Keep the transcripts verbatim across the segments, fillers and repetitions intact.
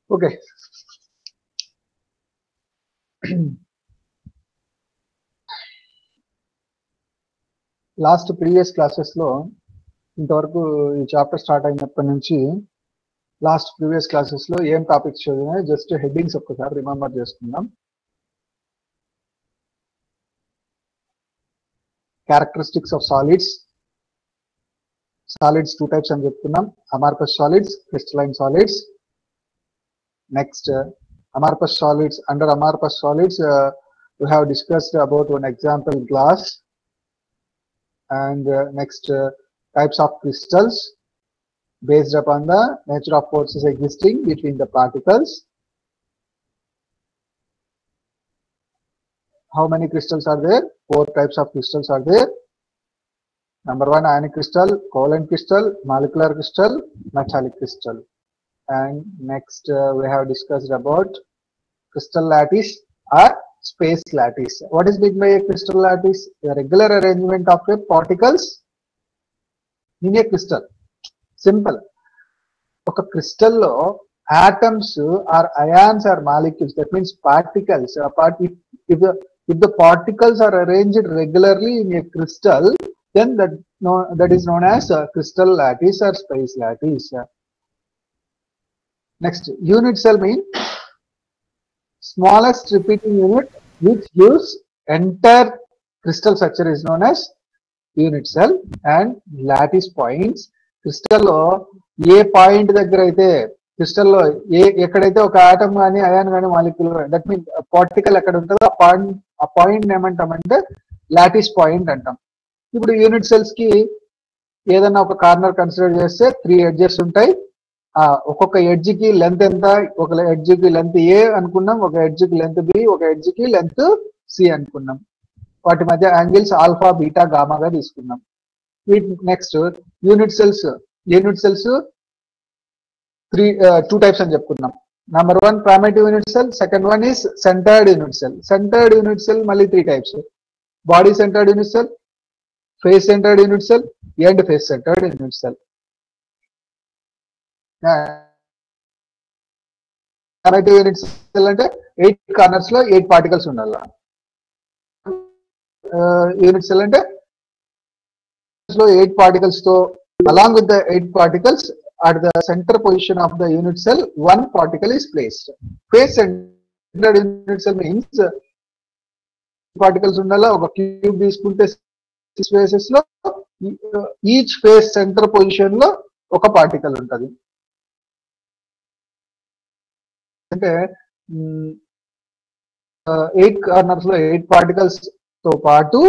Okay. Last previous classes లో ఇంతవరకు ఈ చాప్టర్ స్టార్ట్ అయినప్పటి నుంచి లాస్ట్ ప్రీవియస్ క్లాసెస్ లో ఏం టాపిక్స్ చదివినాయి జస్ట్ హెడ్డింగ్స్ ఒక్కసారి రిమెంబర్ చేసుకుందాం. Characteristics of solids, solids two types అని చెప్పుకున్నాం, amorphous solids, crystalline solids. Next amorphous solids, under amorphous solids uh, we have discussed about one example glass, and uh, next uh, types of crystals based upon the nature of forces existing between the particles. How many crystals are there? Four types of crystals are there. Number one, ionic crystal, covalent crystal, molecular crystal, metallic crystal. And next uh, we have discussed about crystal lattice or space lattice. What is meant by a crystal lattice? A regular arrangement of a particles in a crystal. Simple. Okay, crystal lo atoms or ions or molecules, that means particles. Apart if, if the if the particles are arranged regularly in a crystal, then that no that is known as a crystal lattice or space lattice. Next, unit cell means smallest repeating unit which gives entire crystal structure is known as unit cell. And lattice points, crystal lo ఏ point దగ్గర అయితే crystal లో ఏ ఎక్కడైతే ఒక atom కానీ ion కానీ molecule, that mean particle ఎక్కడ ఉంటుందో ఆ పాయింట్ ఆ పాయింట్ ఏమంటామంటే లాటిస్ పాయింట్ అంటాం. ఇప్పుడు యూనిట్ సెల్స్ కి ఏదైనా ఒక కార్నర్ కన్సిడర్ చేస్తే త్రీ ఎడ్జెస్ ఉంటాయి. ఒక్కొక్క ఎడ్జ్ కి లెంత్ ఎంత? ఒక ఎడ్జ్ కి లెంత్ ఏ అనుకున్నాం, ఒక ఎడ్జ్ కి లెంత్ బి, ఒక ఎడ్జ్ కి లెంత్ సి అనుకున్నాం. వాటి మధ్య యాంగిల్స్ ఆల్ఫా బీటా గామాగా తీసుకున్నాం. Next unit cells, unit cells three two types అని చెప్పుకున్నాం. Number one primitive unit cell, second one is centred unit cell. Centred unit cell మళ్ళీ three types: body centred unit cell, face centred unit cell, end face centred unit cell. Primitive unit cell అంటే eight corners లో eight particles ఉండాలి. Unit cell అంటే eight particles తో along with the eight particles at the center position of the unit cell one particle is placed. Face centered unit cell means particles undala oka cube తీసుకుంటే six faces లో each face center position లో ఒక particle ఉంటది. అంటే eight corners లో eight particles తో పాటు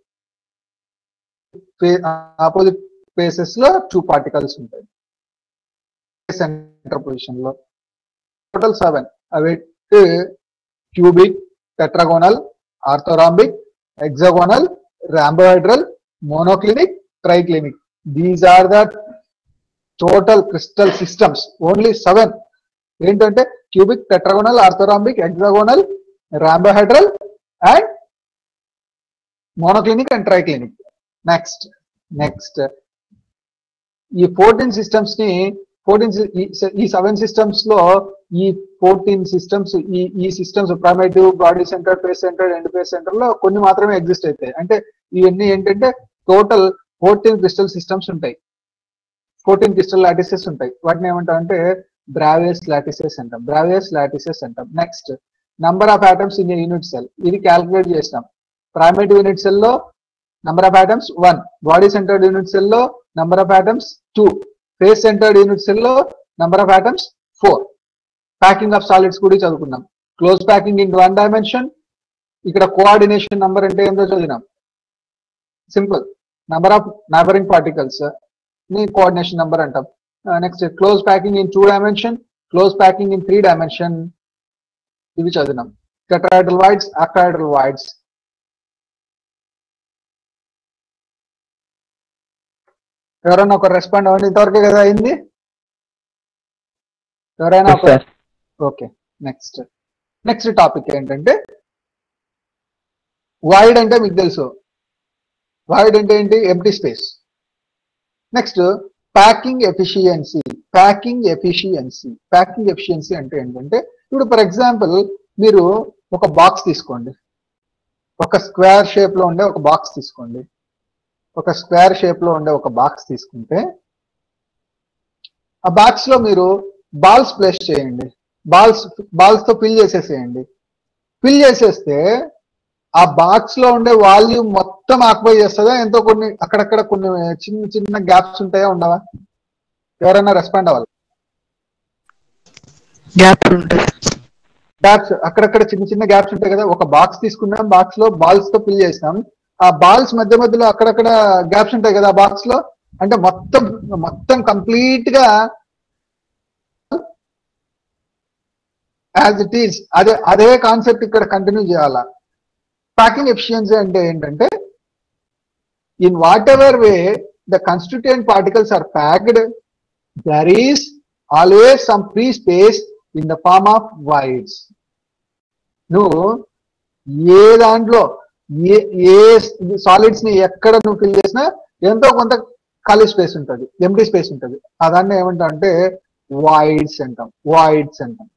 opposite faces లో టూ పార్టికల్స్ ఉంటాయి సెంటర్ పొజిషన్ లో. Total seven. అవి cubic, tetragonal, orthorhombic, hexagonal, rhombohedral, monoclinic, triclinic. These are the total crystal systems. Only seven ఏంటంటే cubic, tetragonal, orthorhombic, hexagonal, rhombohedral and monoclinic and triclinic. Next next ఈ fourteen systems ని fourteen ఈ seven systems లో ఈ fourteen systems ఈ ఈ systems primitive, body centre, face centre, end face centre లో కొన్ని మాత్రమే ఎగ్జిస్ట్ అవుతాయి. అంటే ఇవన్నీ ఏంటంటే టోటల్ ఫోర్టీన్ క్రిస్టల్ సిస్టమ్స్ ఉంటాయి, ఫోర్టీన్ క్రిస్టల్ లాటిసెస్ ఉంటాయి. వాటిని ఏమంటాం అంటే బ్రావియస్ లాటిసెస్ అంటాం, బ్రావియస్ లాటిసెస్ అంటాం. Next number of atoms in unit cell, ఇది క్యాలిక్యులేట్ చేసినాం. ప్రైమేటివ్ యూనిట్ సెల్ లో number of atoms one, body centred unit cell లో number of atoms two, face centred unit cell లో number of atoms four. Packing of solids కూడా చదువుకున్నాం. Close packing in one dimension. ఇక్కడ coordination number అంటే ఏంటో చదివినాం. Simple, number of neighbouring particles ని coordination number అంటాం. Next close packing in two dimension, close packing in three dimension, ఇవి చదివినాం. Tetrahedral voids, octahedral voids. ఎవరైనా ఒక రెస్పాండ్ అవ్వండి. ఇంతవరకే కదా అయింది. ఎవరైనా ఒక ఓకే. నెక్స్ట్ నెక్స్ట్ టాపిక్ ఏంటంటే వాయిడ్. అంటే మీకు తెలుసు వాయిడ్ అంటే ఏంటి? Empty space. Next packing efficiency. Packing efficiency. Packing efficiency అంటే ఏంటంటే, ఇప్పుడు ఫర్ ఎగ్జాంపుల్ మీరు ఒక బాక్స్ తీసుకోండి, ఒక స్క్వేర్ షేప్ లో ఉండే ఒక బాక్స్ తీసుకోండి. ఒక స్క్వేర్ షేప్ లో ఉండే ఒక బాక్స్ తీసుకుంటే ఆ బాక్స్ లో మీరు బాల్స్ ప్లేస్ చేయండి. బాల్స్ బాల్స్ తో ఫిల్ చేసేసేయండి. ఫిల్ చేసేస్తే ఆ బాక్స్ లో ఉండే వాల్యూమ్ మొత్తం ఆక్యుపై చేస్తుందా? ఎంతో కొన్ని అక్కడక్కడ కొన్ని చిన్న చిన్న గ్యాప్స్ ఉంటాయా, ఉండవా? ఎవరైనా రెస్పాండ్ అవ్వాలి. గ్యాప్ ఉంటుంది. గ్యాప్స్ అక్కడక్కడ చిన్న చిన్న గ్యాప్స్ ఉంటాయి కదా. ఒక బాక్స్ తీసుకున్నాం, బాక్స్ లో బాల్స్ తో ఫిల్ చేసినాం. ఆ బాల్స్ మధ్య మధ్యలో అక్కడక్కడ గ్యాప్స్ ఉంటాయి కదా ఆ బాక్స్ లో. అంటే మొత్తం మొత్తం కంప్లీట్ గా యాజ్ ఇట్ ఈస్ అదే అదే కాన్సెప్ట్ ఇక్కడ కంటిన్యూ చేయాలా. ప్యాకింగ్ ఎఫిషియన్సీ అంటే ఏంటంటే, in whatever way the constituent particles are packed, there is always some free space in the form of voids. నువ్వు ఏ దాంట్లో ఏ ఏ సాలిడ్స్ ని ఎక్కడ నువ్వు ఫిల్ చేసినా ఎంతో కొంత ఖాళీ స్పేస్ ఉంటుంది, ఎంటీ స్పేస్ ఉంటుంది. అదాన్ని ఏమంటాం అంటే వాయిడ్స్ అంటాం. వాయిడ్స్ అంటాం.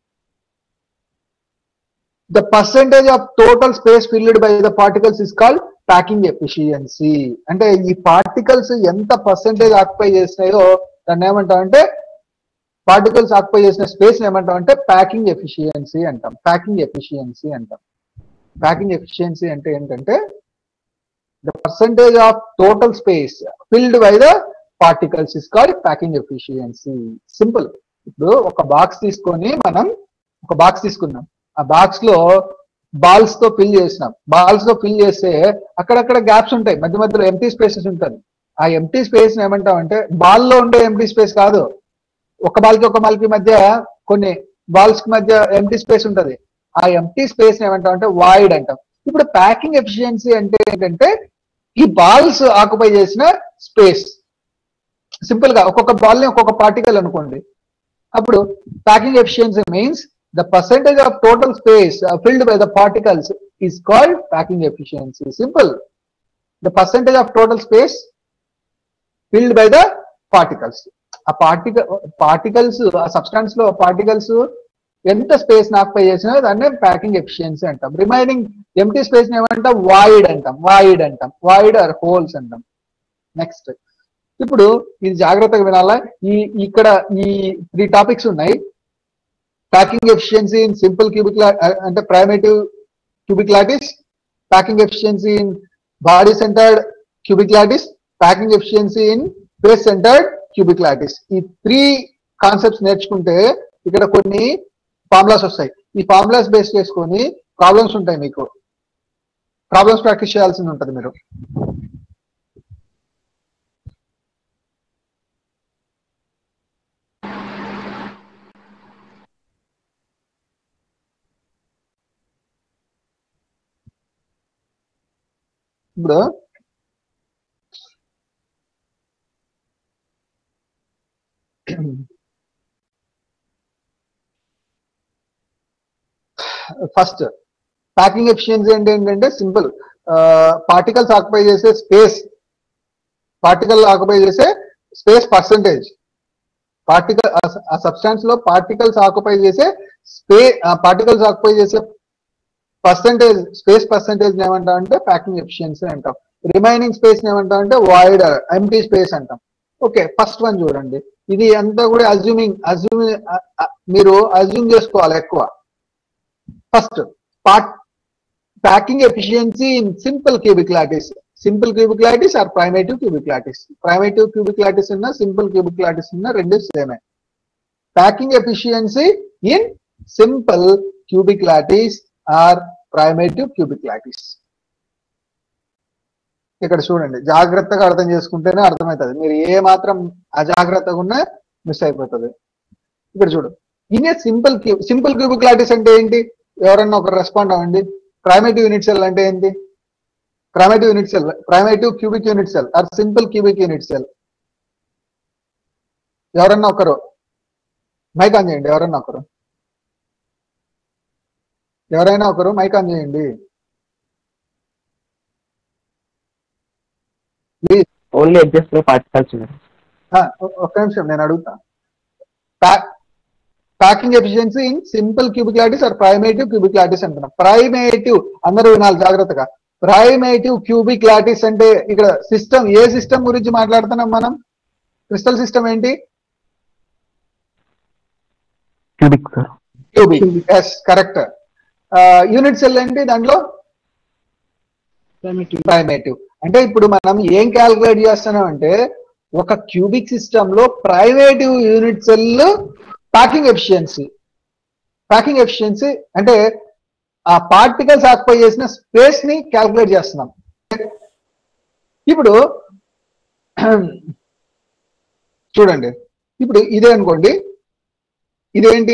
The percentage of total space filled by the particles is called packing efficiency. అంటే ఈ పార్టికల్స్ ఎంత పర్సెంటేజ్ ఆక్యుపై చేసినాయో దాన్ని ఏమంటాం అంటే, పార్టికల్స్ ఆక్యుపై చేసిన స్పేస్ ఏమంటాం అంటే ప్యాకింగ్ ఎఫిషియన్సీ అంటాం. ప్యాకింగ్ ఎఫిషియన్సీ అంటాం. ప్యాకింగ్ ఎఫిషియన్సీ అంటే ఏంటంటే, the percentage of total space filled by the particles is called packing efficiency. Simple. ఇప్పుడు ఒక బాక్స్ తీసుకొని మనం ఒక బాక్స్ తీసుకున్నాం. ఆ బాక్స్ లో బాల్స్ తో ఫిల్ చేసినాం. బాల్స్ తో ఫిల్ చేస్తే అక్కడక్కడ గ్యాప్స్ ఉంటాయి, మధ్య మధ్యలో ఎంటీ స్పేసెస్ ఉంటుంది. ఆ ఎంటీ స్పేస్ ఏమంటాం అంటే, బాల్ లో ఉండే ఎంటీ స్పేస్ కాదు, ఒక బాల్ కి ఒక బాల్ కి మధ్య కొన్ని బాల్స్ కి మధ్య ఎంటీ స్పేస్ ఉంటది. ఆ ఎంటీ స్పేస్ ఏమంటాం అంటే వాయిడ్ అంటాం. ఇప్పుడు ప్యాకింగ్ ఎఫిషియన్సీ అంటే ఏంటంటే, ఈ బాల్స్ ఆక్యుపై చేసిన స్పేస్. సింపుల్ గా ఒక్కొక్క బాల్ ని ఒక్కొక్క పార్టికల్ అనుకోండి. అప్పుడు packing efficiency means the percentage of total space uh, filled by the particles is called packing efficiency. Simple. The percentage of total space filled by the particles. A particle particles a substance లో particles ఎంత space occupy చేసినా దాన్ని packing efficiency అంటాం. Remaining empty space ఏమంటాం? Void అంటాం. Void అంటాం. Void or holes అంటాం. Next, ఇప్పుడు ఇది జాగ్రత్తగా వినాలా. ఈ ఇక్కడ ఈ త్రీ టాపిక్స్ ఉన్నాయి. Packing efficiency in simple cubic అంటే primitive cubic lattice, packing efficiency in body centred cubic lattice, packing efficiency in face centred cubic lattice. ఈ త్రీ కాన్సెప్ట్స్ నేర్చుకుంటే ఇక్కడ కొన్ని ఫార్ములాస్ వస్తాయి. ఈ ఫార్ములాస్ బేస్ చేసుకొని ప్రాబ్లమ్స్ ఉంటాయి. మీకు ప్రాబ్లమ్స్ ప్రాక్టీస్ చేయాల్సి ఉంటుంది మీరు. ఇప్పుడు ఫస్ట్ ప్యాకింగ్ ఎఫిషియన్సీ అంటే ఏంటంటే సింపుల్. పార్టికల్స్ ఆక్యుపై చేసే స్పేస్, పార్టికల్ ఆక్యుపై చేసే స్పేస్ పర్సంటేజ్. పార్టికల్ ఆ సబ్స్టాన్స్ లో పార్టికల్స్ ఆక్యుపై చేసే స్పే పార్టికల్స్ ఆక్యుపై చేసే పర్సంటేజ్, స్పేస్ పర్సంటేజ్ ఏమంటాం అంటే ప్యాకింగ్ ఎఫిషియన్సీ అంటాం. రిమైనింగ్ స్పేస్ ఏమంటాం అంటే వాయిడ్ ఎంటీ స్పేస్ అంటాం. ఓకే, ఫస్ట్ వన్ చూడండి. ఇది అంతా కూడా అజ్యూమింగ్ అజ్యూమింగ్ మీరు అజ్యూమ్ చేసుకోవాలి ఎక్కువ. First part packing efficiency in simple cubic lattice. Simple cubic lattice or primitive cubic lattice. Primitive cubic lattice ఉన్న సింపుల్ క్యూబిక్ లాటిస్ ఉన్న రెండు సేమే. Packing efficiency in simple cubic lattice or primitive cubic lattice. ఇక్కడ చూడండి, జాగ్రత్తగా అర్థం చేసుకుంటేనే అర్థమవుతుంది. మీరు ఏ మాత్రం అజాగ్రత్తగా ఉన్నా మిస్ అయిపోతుంది. ఇక్కడ చూడు, in a simple cube simple cubic lattice అంటే ఏంటి? ఎవరన్నా ఒకరు రెస్పాండ్ అవ్వండి. ప్రైమేటివ్ యూనిట్ సెల్ అంటే ఏంటి? Primitive unit cell, primitive cubic unit cell or simple cubic unit cell. ఎవరన్నా ఒకరు మైక్ ఆన్ చేయండి. ఎవరన్నా ఒకరు ఎవరైనా ఒకరు మైక్ ఆన్ చేయండి ప్లీజ్. ఓన్లీ ఎగ్జిస్ట్ పార్టికల్స్ ఉన్నాయి. ఒక్క నిమిషం నేను అడుగుతా. Packing efficiency in simple cubic lattice or primitive cubic lattice అంటున్నాం. ప్రైమేటివ్ అందరూ వినాలి జాగ్రత్తగా. ప్రైమేటివ్ క్యూబిక్ లాటిస్ అంటే ఇక్కడ సిస్టమ్, ఏ సిస్టమ్ గురించి మాట్లాడుతున్నాం మనం? క్రిస్టల్ సిస్టమ్ ఏంటి? Cubic sir. Cubic, yes correct. Unit cell ఏంటి దాంట్లో? ప్రైమేటివ్. అంటే ఇప్పుడు మనం ఏం క్యాలిక్యులేట్ చేస్తున్నాం అంటే ఒక క్యూబిక్ సిస్టమ్ లో primitive unit cell packing efficiency. Packing efficiency అంటే ఆ పార్టికల్స్ ఆక్యుపై చేసిన స్పేస్ ని క్యాలిక్యులేట్ చేస్తున్నాం. ఇప్పుడు చూడండి, ఇప్పుడు ఇదే అనుకోండి, ఇదేంటి?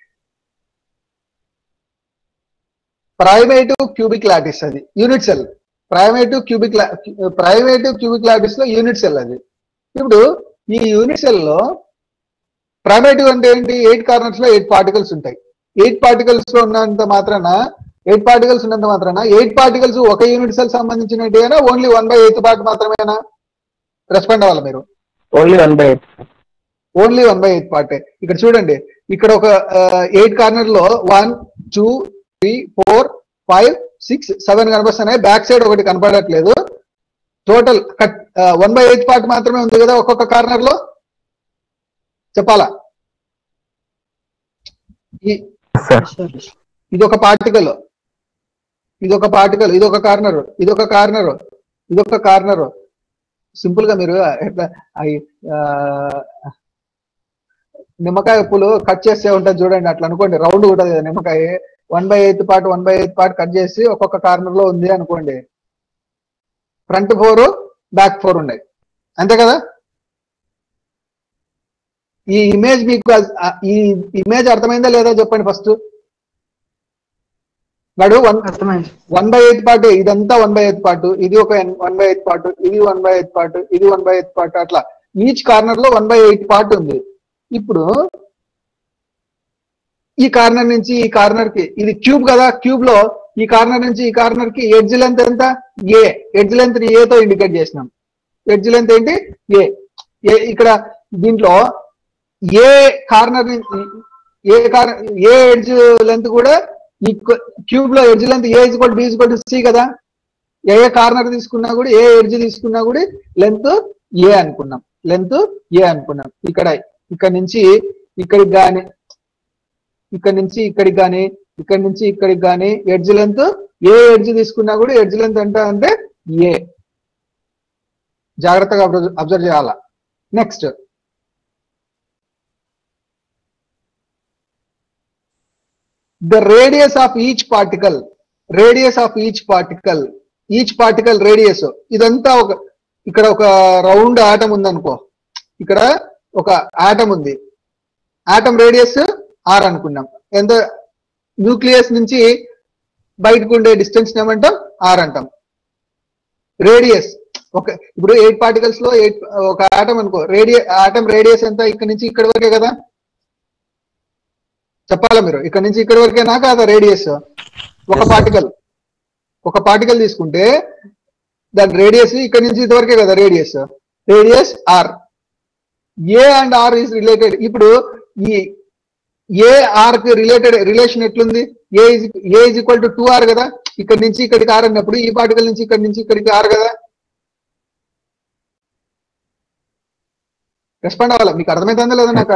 ప్రైమేటివ్ క్యూబిక్ లాటిస్, అది unit cell. Primitive cubic primitive cubic lattice లో యూనిట్ సెల్ అది. ఇప్పుడు ఈ యూనిట్ సెల్ లో ప్రైమేటివ్ అంటే ఏంటి? ఎయిట్ కార్నర్స్ లో ఎయిట్ పార్టికల్స్ ఉంటాయి. ఎయిట్ పార్టికల్స్ లో ఉన్నంత మాత్రాన ఎయిట్ పార్టికల్స్ ఉన్నంత మాత్రాన ఎయిట్ పార్టికల్స్ ఒక యూనిట్ సెల్ సంబంధించినట్టేనా? Only one by eighth part మాత్రమేనా? రెస్పాండ్ అవ్వాలి మీరు. Only one by eighth only one by eighth పార్టే. ఇక్కడ చూడండి, ఇక్కడ ఒక ఎయిట్ కార్నర్ లో one two three four five six seven కనిపిస్తున్నాయి. బ్యాక్ సైడ్ ఒకటి కనపడట్లేదు. Total one by eighth part మాత్రమే ఉంది కదా ఒక్కొక్క కార్నర్ లో. చెప్పాలా? ఇదొక పార్టికల్, ఇదొక పార్టికల్, ఇదొక కార్నర్, ఇదొక కార్నర్, ఇదొక కార్నర్. సింపుల్ గా మీరు ఎట్లా నిమ్మకాయ పూలు కట్ చేస్తే ఉంటుంది చూడండి, అట్లా అనుకోండి. రౌండ్ ఉంటుంది కదా నిమ్మకాయ. One by eighth part one by eighth part cut చేసి ఒక్కొక్క కార్నర్ లో ఉంది అనుకోండి. ఫ్రంట్ ఫోర్ బ్యాక్ ఫోర్ ఉన్నాయి, అంతే కదా? ఈ ఇమేజ్ మీకు ఈ ఇమేజ్ అర్థమైందా లేదా చెప్పండి ఫస్ట్. వాడు one one by eighth part, ఇదంతా వన్ బై ఎయిత్ పార్ట్, ఇది ఒక వన్ బై ఎయిత్ పార్ట్, ఇది వన్ బై ఎయిత్ పార్ట్, ఇది వన్ బై ఎయిత్ పార్ట్, అట్లా ఈచ్ కార్నర్ లో వన్ బై ఎయిత్ పార్ట్ ఉంది. ఇప్పుడు ఈ కార్నర్ నుంచి ఈ కార్నర్ కి, ఇది క్యూబ్ కదా, క్యూబ్ లో ఈ కార్నర్ నుంచి ఈ కార్నర్ కి ఎడ్జ్ లెంత్ ఎంత? ఏ. ఎడ్జ్ లెంత్ ఏ తో ఇండికేట్ చేసినాం. ఎడ్జ్ లెంత్ ఏంటి? ఏ. ఇక్కడ దీంట్లో ఏ కార్నర్ ఏ కార్నర్ ఏ ఎడ్జ్ లెంత్ కూడా ఈ క్యూబ్ లో edge length a equal b equal to c కదా. ఏ ఏ కార్నర్ తీసుకున్నా కూడా, ఏ ఎడ్జ్ తీసుకున్నా కూడా లెంత్ ఏ అనుకున్నాం, లెంత్ ఏ అనుకున్నాం. ఇక్కడ ఇక్కడ నుంచి ఇక్కడికి కానీ, ఇక్కడ నుంచి ఇక్కడికి కానీ, ఇక్కడ నుంచి ఇక్కడికి కానీ ఎడ్జ్ లెంత్, ఏ ఎడ్జ్ తీసుకున్నా కూడా ఎడ్జ్ లెంత్ ఎంత అంటే ఏ. జాగ్రత్తగా అబ్జర్వ్ చేయాలా. Next the radius of each particle, radius of each particle, each particle radius. ఇదంతా ఒక, ఇక్కడ ఒక రౌండ్ ఆటం ఉంది అనుకో, ఇక్కడ ఒక ఆటం ఉంది, ఆటం రేడియస్ ఆర్ అనుకున్నాం. ఎంత? న్యూక్లియస్ నుంచి బయటకు ఉండే డిస్టెన్స్ ఏమంటాం? ఆర్ అంటాం. రేడియస్ ఒక, ఇప్పుడు ఎయిట్ పార్టికల్స్ లో ఎయిట్ ఒక ఆటం అనుకో, రేడియ ఆటం రేడియస్ ఎంత? ఇక్కడ నుంచి ఇక్కడ వరకే కదా. చెప్పాలా మీరు? ఇక్కడ నుంచి ఇక్కడ వరకేనా కాదా రేడియస్? ఒక పార్టికల్, ఒక పార్టికల్ తీసుకుంటే దాని రేడియస్ ఇక్కడ నుంచి ఇంతవరకే కదా radius. Radius r. A and r is related. ఇప్పుడు ఈ ఏ ఆర్ కి రిలేటెడ్ రిలేషన్ ఎట్లుంది? A a is equal to two r కదా. ఇక్కడ నుంచి ఇక్కడికి ఆర్ అన్నప్పుడు ఈ పార్టికల్ నుంచి ఇక్కడ నుంచి ఇక్కడికి ఆర్ కదా. రెస్పాండ్ అవ్వాలి. మీకు అర్థమైతుందా లేదా నాకు?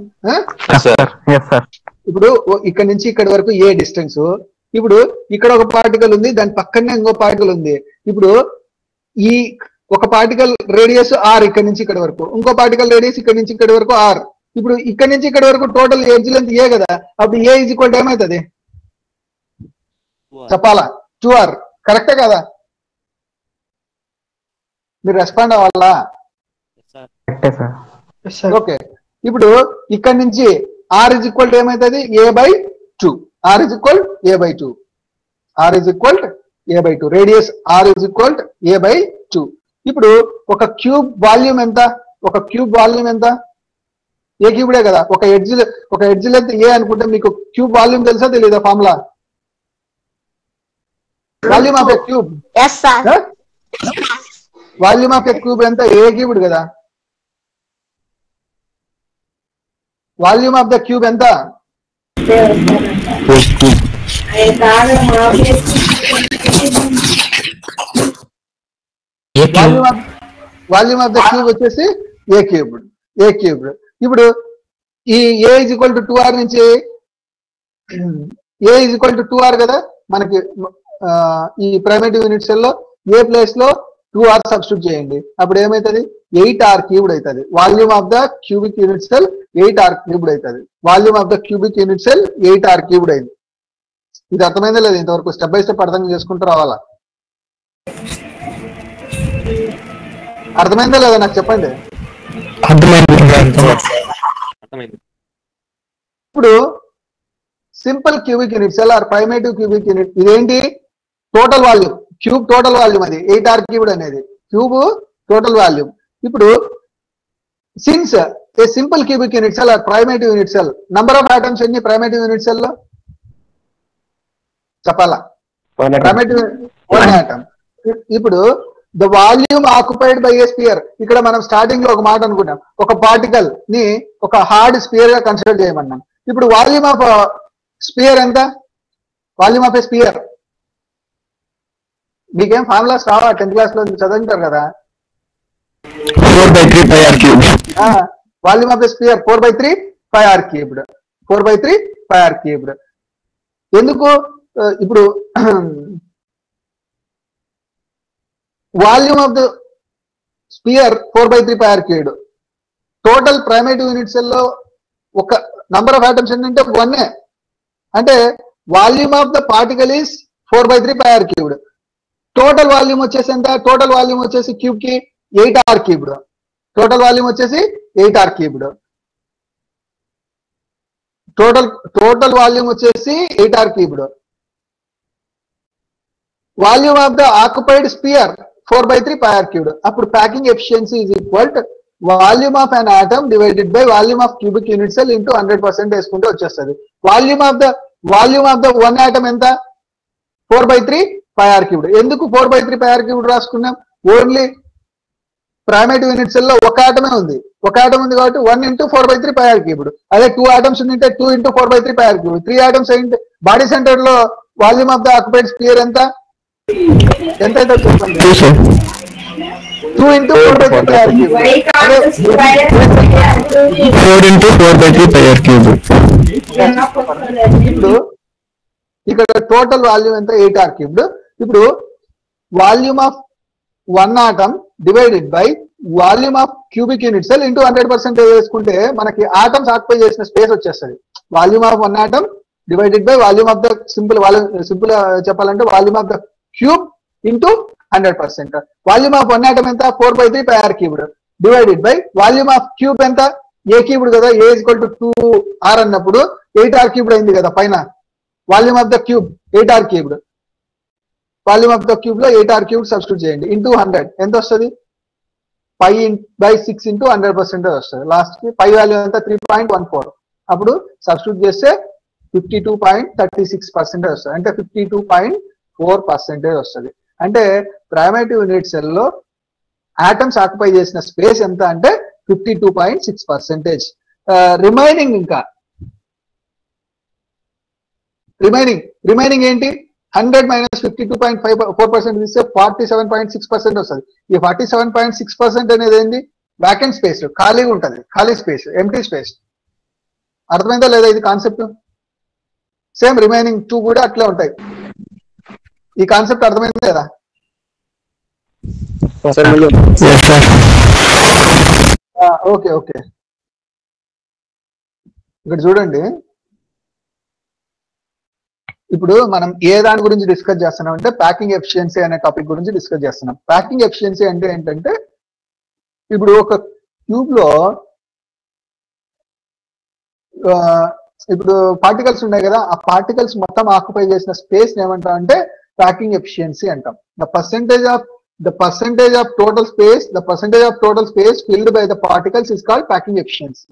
ఇప్పుడు ఇక్కడ నుంచి ఇక్కడ వరకు ఏ డిస్టెన్స్. ఇప్పుడు ఇక్కడ ఒక పార్టికల్ ఉంది, దాని పక్కనే ఇంకో పార్టికల్ ఉంది. ఇప్పుడు ఈ ఒక పార్టికల్ రేడియస్ ఆర్ ఇక్కడ నుంచి ఇక్కడ వరకు, ఇంకో పార్టికల్ రేడియస్ ఇక్కడ నుంచి ఇక్కడ వరకు ఆర్. ఇప్పుడు ఇక్కడ నుంచి ఇక్కడ వరకు టోటల్ ఎడ్జ్ లెంత్ ఏ కదా. అప్పుడు ఏ ఈజ్ ఈక్వల్ టు ఏమవుతుంది? చెప్పాలా? Two r. కరెక్టే కదా? మీరు రెస్పాండ్ అవ్వాలా? ఓకే. ఇప్పుడు ఇక్కడ నుంచి ఆర్ ఇజ్ ఈక్వల్ టు ఏమవుతుంది? A by two. R is equal a by two. R is equal a by two. Radius r is equal a by two. ఇప్పుడు ఒక క్యూబ్ వాల్యూమ్ ఎంత? ఒక క్యూబ్ వాల్యూమ్ ఎంత? ఏ క్యూబ్డే కదా. ఒక ఎడ్జ్ ఒక edge length ఏ అనుకుంటే మీకు క్యూబ్ వాల్యూమ్ తెలుసా తెలీదా? Formula volume of a cube. Volume of a cube ఎంత? ఏ క్యూబ్డ్ కదా. వాల్యూమ్ ఆఫ్ ద క్యూబ్ ఎంత? Volume of volume of the cube వచ్చేసి ఏ క్యూబ్డ్ ఏ క్యూబ్డ్. ఇప్పుడు ఈ a is equal to two r నుంచి ఏ is equal to two r కదా మనకి ఈ ప్రైమేటివ్ యూనిట్ సెల్ లో ఏ ప్లేస్ లో టూ ఆర్ సబ్స్టిట్యూట్ చేయండి. అప్పుడు ఏమైతుంది? ఎయిట్ ఆర్ క్యూబ్డ్ అవుతుంది. Volume of the cubic unit cell eight r cubed అవుతుంది. Volume of the cubic unit cell eight r cubed అయింది. ఇది అర్థమైందా లేదు? ఇంతవరకు స్టెప్ బై స్టెప్ అర్థం చేసుకుంటూ రావాలా? అర్థమైందా లేదా నాకు చెప్పండి. ఇప్పుడు simple cubic unit cell or primitive cubic unit ఇదేంటి? Total volume cube total volume అది ఎయిట్ ఆర్ క్యూబ్డ్ అనేది క్యూబ్ టోటల్ వాల్యూమ్. ఇప్పుడు since a simple cubic unit cell or primitive unit cell number of atoms ఎన్ని primitive unit cell లో చెప్పాలా? Primitive one atom. ఇప్పుడు the volume occupied by a sphere, ఇక్కడ మనం starting లో ఒక మాట అనుకున్నాం, ఒక పార్టికల్ ని ఒక హార్డ్ స్పియర్ గా కన్సిడర్ చేయమన్నాం. ఇప్పుడు వాల్యూమ్ ఆఫ్ స్పియర్ ఎంత? వాల్యూమ్ ఆఫ్ ఏ స్పియర్ మీకేం ఫార్ములాస్ రావా? టెన్త్ క్లాస్ లో చదువుతారు కదా. Four by three pi are cube. Volume of the sphere four by three pi are cubed four by three pi are cubed. ఎందుకు? ఇప్పుడు volume of the sphere four by three pi are cubed. Total primitive unit cell లో ఒక number of atoms ఏంటంటే one. అంటే volume of the particle is four by three pi are cubed. Total volume వచ్చేసి ఎంత? Total volume వచ్చేసి cube కి eight r cubed. Total volume వచ్చేసి eight r cubed. Total total volume వచ్చేసి eight r cubed. Volume of the occupied sphere four by three pi are cubed. అప్పుడు packing efficiency is equal to volume of an atom divided by volume of cubic unit cell into hundred percent వేసుకుంటే వచ్చేస్తుంది. Volume of the volume of the one atom ఎంత? Four by three pi are cubed. ఎందుకు four by three pi are cubed రాసుకున్నాం? Only primitive unit cell లో ఒక ఆటమే ఉంది, ఒక ఆటం ఉంది కాబట్టి one into four by three pi are cubed. అదే టూ ఆటమ్స్ ఉంటే two into four by three pi are cubed. Three atoms ఏంటి? బాడీ సెంటర్ లో volume of the occupied sphere ఎంత ఎంత అయితే చెప్పండి? Two into four by three pi are cubed. Four into four by three pi are cubed. ఇప్పుడు ఇక్కడ total volume ఎంత? Eight r cubed. ఇప్పుడు volume of one atom divided by volume of cubic unit cell into hundred percent వేసుకుంటే మనకి atoms occupy చేసిన space వచ్చేస్తుంది. Volume of one atom divided by volume of the simple volume simple చెప్పాలంటే volume of the cube into hundred percent. Volume of one atom ఎంత? Four by three pi are cubed divided by volume of cube ఎంత? ఏ cubed కదా. A equal to two r అన్నప్పుడు eight r cubed అయింది కదా పైన. Volume of the cube eight r cubed. Volume of the cube లో eight r cube substitute చేయండి into hundred ఎంత వస్తుంది? Pi by six into hundred percentage వస్తుంది. Last కి పై వాల్యూ ఎంత? Three point one four. అప్పుడు సబ్స్టిట్యూట్ చేస్తే fifty two point thirty six percentage వస్తుంది. అంటే fifty two point four percentage వస్తుంది. అంటే ప్రైమేటివ్ యూనిట్ సెల్ లో ఆటమ్స్ ఆక్యుపై చేసిన స్పేస్ ఎంత అంటే fifty two point six percentage. Remaining ఇంకా రిమైనింగ్ రిమైనింగ్ ఏంటి? Hundred minus fifty two point five four percent ఇస్తే forty seven point six percent వస్తుంది. ఈ forty seven point six percent అనేది ఏంటి? వ్యాకెంట్ స్పేస్, ఖాళీగా ఉంటుంది, ఖాళీ స్పేస్, ఎంటీ స్పేస్. అర్థమైందా లేదా ఇది కాన్సెప్ట్? సేమ్ రిమైనింగ్ టూ కూడా అట్లే ఉంటాయి. ఈ కాన్సెప్ట్ అర్థమైంది లేదా? ఓకే ఓకే ఇక్కడ చూడండి. ఇప్పుడు మనం ఏ దాని గురించి డిస్కస్ చేస్తున్నాం అంటే ప్యాకింగ్ ఎఫిషియన్సీ అనే టాపిక్ గురించి డిస్కస్ చేస్తున్నాం. ప్యాకింగ్ ఎఫిషియన్సీ అంటే ఏంటంటే ఇప్పుడు ఒక ట్యూబ్ లో ఇప్పుడు పార్టికల్స్ ఉన్నాయి కదా, ఆ పార్టికల్స్ మొత్తం ఆక్యుపై చేసిన స్పేస్ ఏమంటాం అంటే ప్యాకింగ్ ఎఫిషియన్సీ అంటాం. The percentage of the percentage of total space the percentage of total space filled by the particles is called packing efficiency.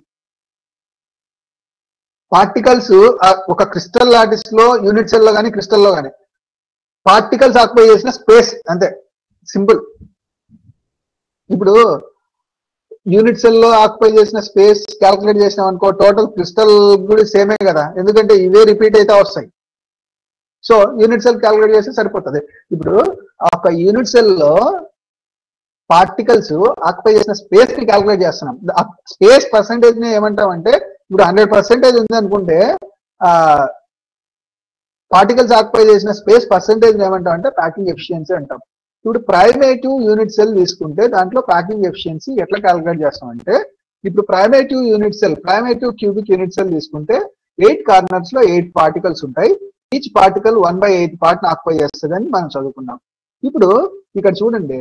Particles ఒక క్రిస్టల్ లాటిస్ లో యూనిట్ సెల్ లో కానీ crystal లో కానీ పార్టికల్స్ ఆక్యుపై చేసిన space అంతే, simple. ఇప్పుడు unit cell లో ఆక్యుపై చేసిన స్పేస్ క్యాల్కులేట్ చేసినాం అనుకో, టోటల్ క్రిస్టల్ కూడా సేమే కదా, ఎందుకంటే ఇవే రిపీట్ అయితే వస్తాయి. సో యూనిట్ సెల్ క్యాల్కులేట్ చేస్తే సరిపోతుంది. ఇప్పుడు ఒక యూనిట్ సెల్ లో పార్టికల్స్ ఆక్యుపై చేసిన స్పేస్ ని క్యాల్కులేట్ చేస్తున్నాం. స్పేస్ పర్సెంటేజ్ ని ఏమంటాం అంటే, ఇప్పుడు హండ్రెడ్ పర్సెంటేజ్ ఉంది అనుకుంటే ఆ పార్టికల్స్ ఆక్యుపై చేసిన స్పేస్ పర్సెంటేజ్ ఏమంటాం అంటే ప్యాకింగ్ ఎఫిషియన్సీ అంటాం. ఇప్పుడు ప్రైమేటివ్ యూనిట్ సెల్ తీసుకుంటే దాంట్లో ప్యాకింగ్ ఎఫిషియన్సీ ఎట్లా క్యాల్కులేట్ చేస్తాం అంటే, ఇప్పుడు primitive unit cell primitive cubic unit cell తీసుకుంటే ఎయిట్ కార్నర్స్ లో ఎయిట్ పార్టికల్స్ ఉంటాయి. Each particle one by eight part ని ఆక్యుపై చేస్తుంది అని మనం చదువుకున్నాం. ఇప్పుడు ఇక్కడ చూడండి,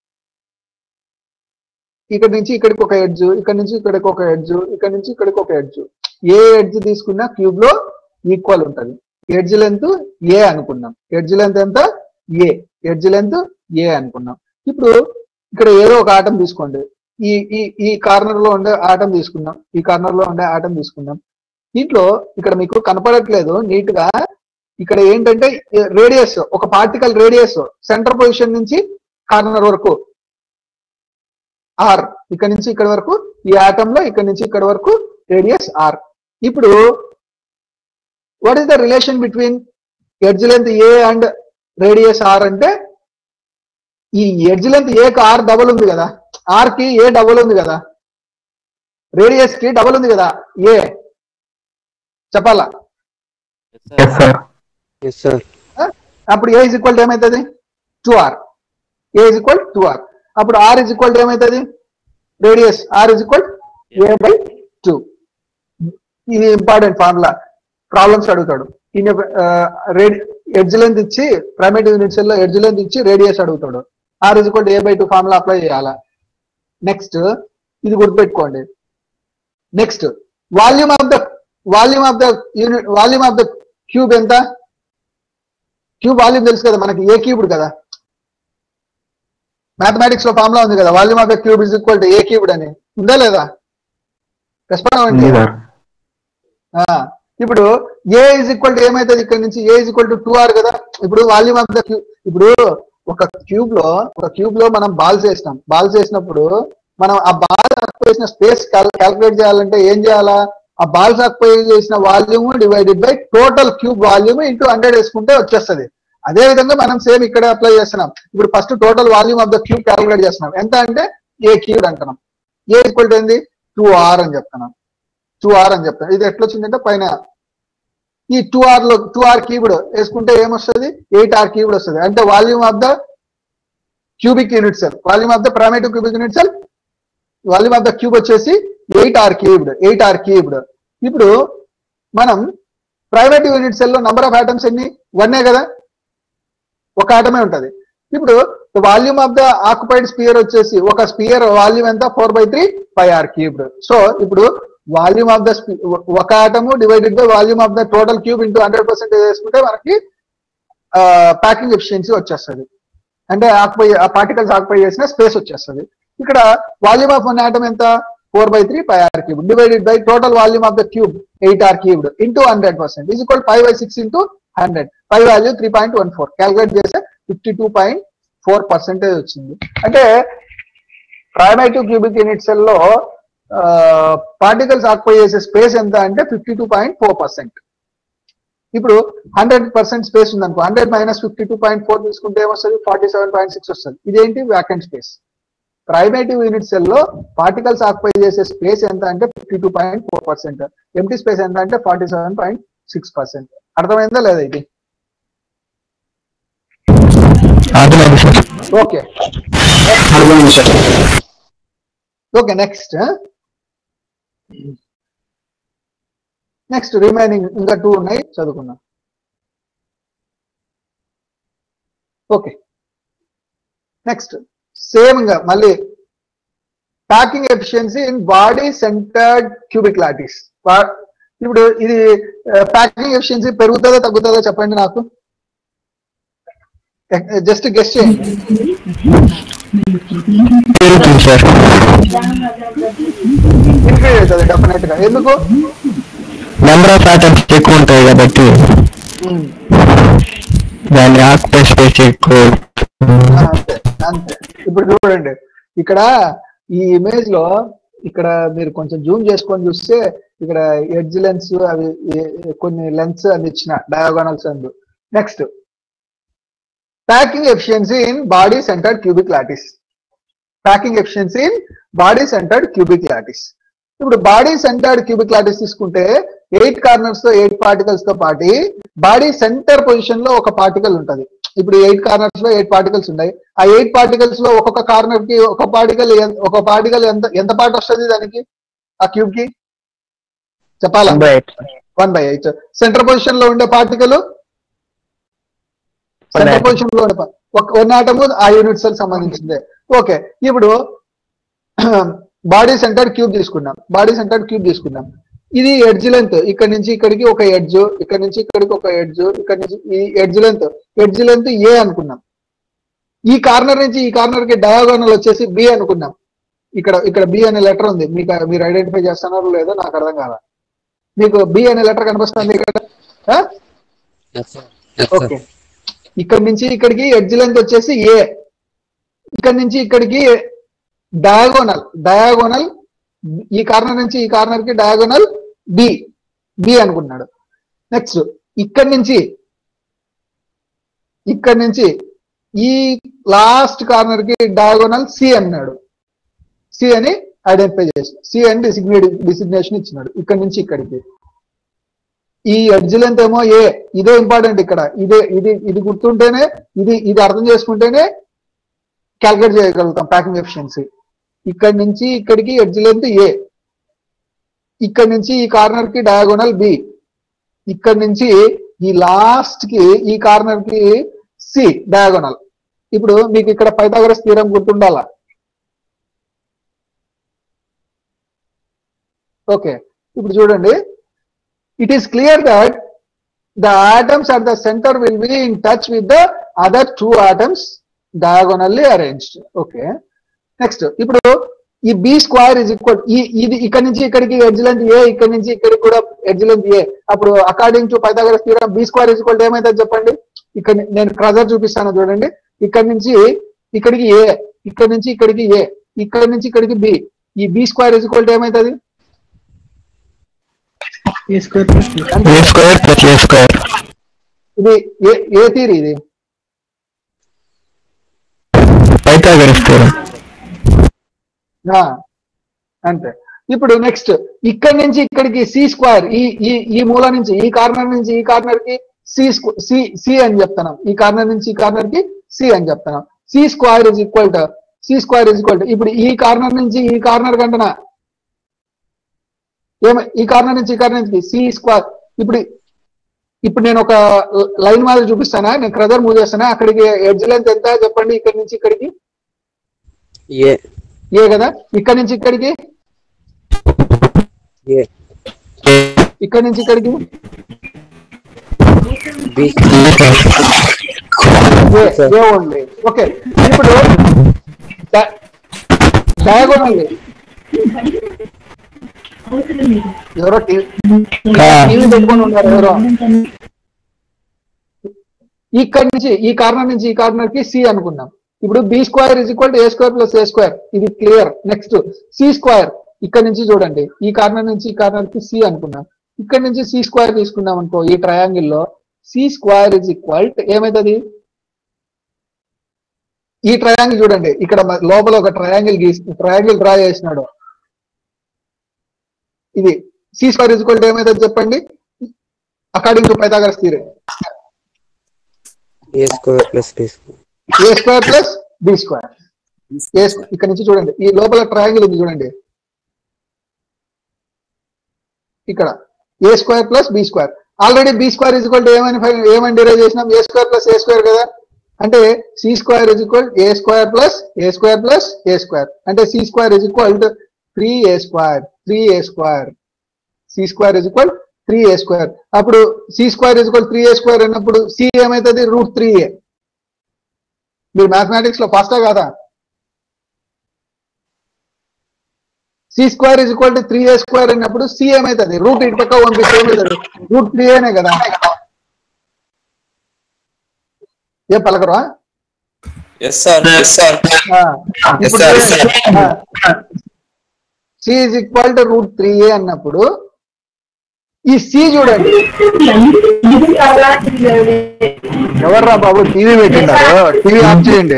ఇక్కడ నుంచి ఇక్కడికి ఒక ఎడ్జ్, ఇక్కడ నుంచి ఇక్కడికి ఒక ఎడ్జ్, ఇక్కడ నుంచి ఇక్కడికి ఒక ఎడ్జ్. ఏ ఎడ్జ్ తీసుకున్నా క్యూబ్ లో ఈక్వల్ ఉంటుంది. ఎడ్జ్ లెంత్ ఏ అనుకున్నాం. ఎడ్జ్ లెంత్ ఎంత? ఏ. ఎడ్జ్ లెంత్ ఏ అనుకున్నాం. ఇప్పుడు ఇక్కడ ఏదో ఒక ఆటం తీసుకోండి. ఈ ఈ ఈ కార్నర్ లో ఉండే ఆటం తీసుకున్నాం, ఈ కార్నర్ లో ఉండే ఆటం తీసుకున్నాం. దీంట్లో ఇక్కడ మీకు కనపడట్లేదు నీట్ గా. ఇక్కడ ఏంటంటే రేడియస్, ఒక పార్టికల్ రేడియస్ సెంటర్ పొజిషన్ నుంచి కార్నర్ వరకు ఆర్, ఇక్కడ నుంచి ఇక్కడ వరకు ఈ ఆటం లో ఇక్కడ నుంచి ఇక్కడ వరకు రేడియస్ ఆర్. ఇప్పుడు what is the relation between edge length a and radius r అంటే, ఈ ఎడ్జ్ లెంత్ ఏ కి ఆర్ డబుల్ ఉంది కదా, ఆర్ కి ఏ డబుల్ ఉంది కదా, రేడియస్ కి డబుల్ ఉంది కదా ఏ. చెప్పాలా? అప్పుడు ఏ ఇజ్ ఈక్వల్ టు ఏమవుతుంది? Two r. A is equal two r. అప్పుడు ఆర్ ఇజ్ ఈక్వల్ టు ఏమవుతుంది? Radius r is equal a by two. ఇది ఇంపార్టెంట్ ఫార్ములా, ప్రాబ్లమ్స్ అడుగుతాడు. ఈయన ఎడ్జ్ లెంత్ ఇచ్చి ప్రైమేటివ్ యూనిట్ సెల్ లో ఎడ్జ్ లెంత్ ఇచ్చి radius అడుగుతాడు. Are is equal to A by two formula apply చేయాలా. Next ఇది గుర్తుపెట్టుకోండి. Next volume of the volume of the unit volume of the cube ఎంత? క్యూబ్ వాల్యూమ్ తెలుసు కదా మనకి, ఏ క్యూబ్డ్ కదా. మ్యాథమెటిక్స్ లో ఫార్ములా ఉంది కదా, volume of the cube is equal to a cubed అని. ఉందా లేదా? రెస్పాండ్ అవ్వండి. ఇప్పుడు ఏ ఇజ్ ఈక్వల్ టు ఏమైతుంది? ఇక్కడ నుంచి ఏ is equal to two r కదా. ఇప్పుడు వాల్యూమ్ ఆఫ్ ద క్యూబ్, ఇప్పుడు ఒక క్యూబ్ లో ఒక క్యూబ్ లో మనం బాల్స్ వేసినాం. బాల్స్ వేసినప్పుడు మనం ఆ బాల్ ఆక్యుపై చేసిన స్పేస్ క్యాల్కులేట్ చేయాలంటే ఏం చేయాలా? ఆ బాల్స్ ఆక్యుపై చేసిన volume divided by total cube volume into hundred వేసుకుంటే వచ్చేస్తుంది. అదే విధంగా మనం సేమ్ ఇక్కడ అప్లై చేస్తున్నాం. ఇప్పుడు first total volume of the cube calculate చేస్తున్నాం. ఎంత అంటే ఏ క్యూబ్ అంటున్నాం. ఏ ఈక్వల్ టు ఏంది? టూ ఆర్ అని చెప్తున్నాం. టూ ఆర్ అని చెప్తాం. ఇది ఎట్లా వచ్చిందంటే పైన ఈ టూ ఆర్ లో టూ ఆర్ క్యూబ్డ్ వేసుకుంటే ఏమొస్తుంది? ఎయిట్ ఆర్ క్యూబ్డ్ వస్తుంది. అంటే volume of the cubic unit cell, volume of the primitive cubic unit cell, volume of the cube వచ్చేసి eight r cubed. Eight r cubed. ఇప్పుడు మనం primitive unit cell లో number of atoms ఎన్ని? వన్నే కదా, ఒక ఆటమే ఉంటది. ఇప్పుడు volume of the occupied sphere వచ్చేసి, ఒక స్పియర్ వాల్యూమ్ ఎంత? Four by three pi are cubed. So ఇప్పుడు వాల్యూమ్ ఆఫ్ ద ఒక atom divided by volume of the total cube into hundred percent వేసుకుంటే మనకి ప్యాకింగ్ ఎఫిషియన్సీ వచ్చేస్తుంది. అంటే ఆక్యుపై ఆ పార్టికల్స్ ఆక్యుపై చేసిన స్పేస్ వచ్చేస్తుంది. ఇక్కడ వాల్యూమ్ ఆఫ్ వన్ ఆటమ్ ఎంత? Four by three pi are cube divided by total volume of the cube eight r cubed into hundred percent is equal five by six into hundred. Pi value three point one four calculate చేస్తే fifty two point four percentage వచ్చింది. అంటే primitive cubic unit cell లో particles occupy చేసే space ఎంత అంటే fifty two point four percent. ఇప్పుడు hundred percent space ఉందనుకో, hundred minus fifty two point four తీసుకుంటే ఏమొస్తుంది? ఫార్టీ సెవెన్ పాయింట్ సిక్స్ వస్తుంది. ఇదేంటి? Vacant space. Primitive unit cell లో పార్టికల్స్ ఆక్యుపై చేసే స్పేస్ ఎంత అంటే fifty two point four percent. Empty space ఎంత అంటే forty seven point six percent. అర్థమైందా లేదా ఇది? Okay okay next next remaining ఇంకా టూ ఉన్నాయి, చదువుకుందాం. ఓకే నెక్స్ట్ సేమ్ గా మళ్ళీ packing efficiency in body centred cubic lattice. ఇప్పుడు ఇది ప్యాకింగ్ ఎఫిషియన్సీ పెరుగుతుందో తగ్గుతుందో చెప్పండి నాకు, జస్ట్ గెస్ చేయండి. ఇంక్రీజ్ అవుతుంది డెఫినెట్ గా. ఎందుకు? నెంబర్ ఆఫ్ ఆటమ్స్ ఎక్కువ ఉంటాయి కాబట్టి దాన్ని ఆక్యుపై స్పేస్ ఎక్కువ. అంతే అంతే. ఇప్పుడు చూడండి, ఇక్కడ ఈ ఇమేజ్ లో ఇక్కడ మీరు కొంచెం జూమ్ చేసుకొని చూస్తే ఇక్కడ ఎడ్జ్ లెన్స్ అవి కొన్ని లెన్స్ అని ఇచ్చిన డయాగోనల్స్ అందు. Next packing efficiency in body centred cubic lattice. Packing efficiency in body centred cubic lattice. ఇప్పుడు బాడీ సెంటర్డ్ క్యూబిక్ లాటిస్ తీసుకుంటే ఎయిట్ కార్నర్స్ తో ఎయిట్ పార్టికల్స్ తో పాటి బాడీ సెంటర్ పొజిషన్ లో ఒక పార్టికల్ ఉంటది. ఇప్పుడు ఎయిట్ కార్నర్స్ లో ఎయిట్ పార్టికల్స్ ఉన్నాయి. ఆ ఎయిట్ పార్టికల్స్ లో ఒక్కొక్క కార్నర్ కి ఒక పార్టికల్ ఒక పార్టికల్ ఎంత ఎంత పార్ట్ వస్తుంది దానికి ఆ క్యూబ్ కి చెప్పాలా? One by eight. Center position లో ఉండే పార్టికల్ సెంటర్ పొజిషన్ లో ఉండే వన్ ఆటము ఆ యూనిట్స్ కి సంబంధించిందే. ఓకే, ఇప్పుడు బాడీ సెంటర్ క్యూబ్ తీసుకున్నాం. బాడీ సెంటర్ క్యూబ్ తీసుకున్నాం. ఇది ఎడ్జ్ లెంత్, ఇక్కడ నుంచి ఇక్కడికి ఒక ఎడ్జ్, ఇక్కడ నుంచి ఇక్కడికి ఒక ఎడ్జ్, ఇక్కడ నుంచి ఈ edge length edge length a అనుకున్నాం. ఈ కార్నర్ నుంచి ఈ కార్నర్ కి డయాగోనల్ వచ్చేసి బి అనుకున్నాం. ఇక్కడ ఇక్కడ బి అనే లెటర్ ఉంది. మీకు మీరు ఐడెంటిఫై చేస్తున్నారో లేదో నాకు అర్థం కాదా. మీకు బి అనే లెటర్ కనిపిస్తుంది ఇక్కడ. ఓకే, ఇక్కడ నుంచి ఇక్కడికి ఎడ్జ్ లెంత్ వచ్చేసి ఏ, ఇక్కడ నుంచి ఇక్కడికి డయాగోనల్ డయాగోనల్ ఈ కార్నర్ నుంచి ఈ కార్నర్ కి డయాగోనల్ బి బి అనుకున్నాడు. నెక్స్ట్ ఇక్కడ నుంచి ఇక్కడ నుంచి ఈ లాస్ట్ కార్నర్ కి డయాగోనల్ సి అన్నాడు. సి అని ఐడెంటిఫై చేసి సి అని డిసిగ్నేట్ డిసిగ్నేషన్ ఇచ్చినాడు. ఇక్కడ నుంచి ఇక్కడికి ఈ ఎడ్జ్ లెంత్ ఏమో ఏ. ఇదే ఇంపార్టెంట్ ఇక్కడ. ఇదే ఇది ఇది గుర్తుంటేనే ఇది ఇది అర్థం చేసుకుంటేనే క్యాల్కులేట్ చేయగలుగుతాం ప్యాకింగ్ ఎఫిషియన్సీ. ఇక్కడ నుంచి ఇక్కడికి ఎడ్జ్ లెంత్ ఏ, ఇక్కడ నుంచి ఈ కార్నర్ కి డయాగోనల్ బి, ఇక్కడ నుంచి ఈ లాస్ట్ కి ఈ కార్నర్ కి సి డయాగోనల్. ఇప్పుడు మీకు ఇక్కడ పైథాగరస్ థీరం గుర్తుండాలా? ఓకే, ఇప్పుడు చూడండి. It is clear that the atoms at the centre will be in touch with the other two atoms diagonally arranged. Okay, next ఇప్పుడు ఈ బి స్క్వేర్ ఇస్ ఈక్వల్ ఈ ఇది ఇక్కడ నుంచి ఇక్కడికి ఎడ్జ్ లెంత్ ఏ, ఇక్కడ నుంచి ఇక్కడికి కూడా ఎడ్జ్ లెంత్ ఏ. అప్పుడు according to Pythagoras theorem B square is equal ఏమైతుంది చెప్పండి? ఇక్కడ నేను క్రజర్ చూపిస్తాను చూడండి. ఇక్కడ నుంచి ఇక్కడికి ఏ, ఇక్కడ నుంచి ఇక్కడికి ఏ, ఇక్కడ నుంచి ఇక్కడికి బి. ఈ బి స్క్వేర్ ఇస్ ఈక్వల్ ఏమైతుంది? ఇది ఏ థియరీ? ఇది పైథాగరస్ థీరం. అంతే. ఇప్పుడు నెక్స్ట్ ఇక్కడ నుంచి ఇక్కడికి సి స్క్వేర్, ఈ ఈ ఈ మూల నుంచి ఈ కార్నర్ నుంచి ఈ కార్నర్ కి సి సి సి అని చెప్తున్నాం. ఈ కార్నర్ నుంచి ఈ కార్నర్ కి సి అని చెప్తున్నాం. C square is equal to C square is equal to ఇప్పుడు ఈ కార్నర్ నుంచి ఈ కార్నర్ కంటనా ఏమ ఈ కార్నర్ నుంచి ఈ కార్నర్ నుంచి సి స్క్వేర్. ఇప్పుడు ఇప్పుడు నేను ఒక లైన్ మాదిరి చూపిస్తానా, నేను క్రజర్ మూవ్ చేస్తానా. అక్కడికి ఎడ్జ్ లెంత్ ఎంత చెప్పండి? ఇక్కడ నుంచి ఇక్కడికి ఏ ఏ కదా, ఇక్కడ నుంచి ఇక్కడికి ఏ, ఇక్కడ నుంచి ఇక్కడికి ఏ ఓన్లీ. ఓకే, ఇప్పుడు డయాగోనల్ ఎవరో టీవీ పెట్టుకొని ఉన్నారు ఎవరో. ఇక్కడ నుంచి ఈ కార్నర్ నుంచి ఈ కార్నర్ కి సి అనుకున్నాం. ఇప్పుడు B square is equal to A square plus A square. ఇది క్లియర్. నెక్స్ట్ సి స్క్వేర్, ఇక్కడ నుంచి చూడండి ఈ కార్నర్ నుంచి ఈ కార్నర్ కి సి అనుకున్నాం. ఇక్కడ నుంచి సి స్క్వేర్ తీసుకున్నాం అనుకో. ఈ ట్రయాంగిల్ లో C square is equal to ఏమైతుంది? ఈ ట్రయాంగిల్ చూడండి, ఇక్కడ లోపల ఒక ట్రయాంగిల్ గీసి ట్రయాంగిల్ డ్రా చేసినాడు. ఇది C square is equal to ఏమైతుంది చెప్పండి? According to Pythagoras theory A square plus B square. A square plus B square. ఏ ఇక్కడ నుంచి చూడండి ఈ లోపల ట్రయాంగిల్ ఉంది చూడండి. ఇక్కడ A square plus B square. Already B square is equal to ఏమని ఏమని డిరైవ్ చేసినాం? A square plus A square కదా. అంటే C square is equal A square plus A square plus A square. అంటే C square is equal to three A square three A square. C square is equal three A square. అప్పుడు C square is equal three A square అన్నప్పుడు C ఏమైతుంది? Root three A. మీరు mathematics లో ఫాస్టా కాదా? C square is equal to three A square అన్నప్పుడు C ఏమైతుంది? Root ఇటు పక్క పంపిస్తే ఏమవుతుంది? రూట్ త్రీ ఏనే కదా. ఏ పలకరా? ఎస్ సార్ ఎస్ సార్ ఇప్పుడు C is equal to root three ఏ అన్నప్పుడు ఈ సి చూడండి, ఎవర్రా బాబు టీవీ పెట్టినారు, టీవీ ఆఫ్ చేయండి.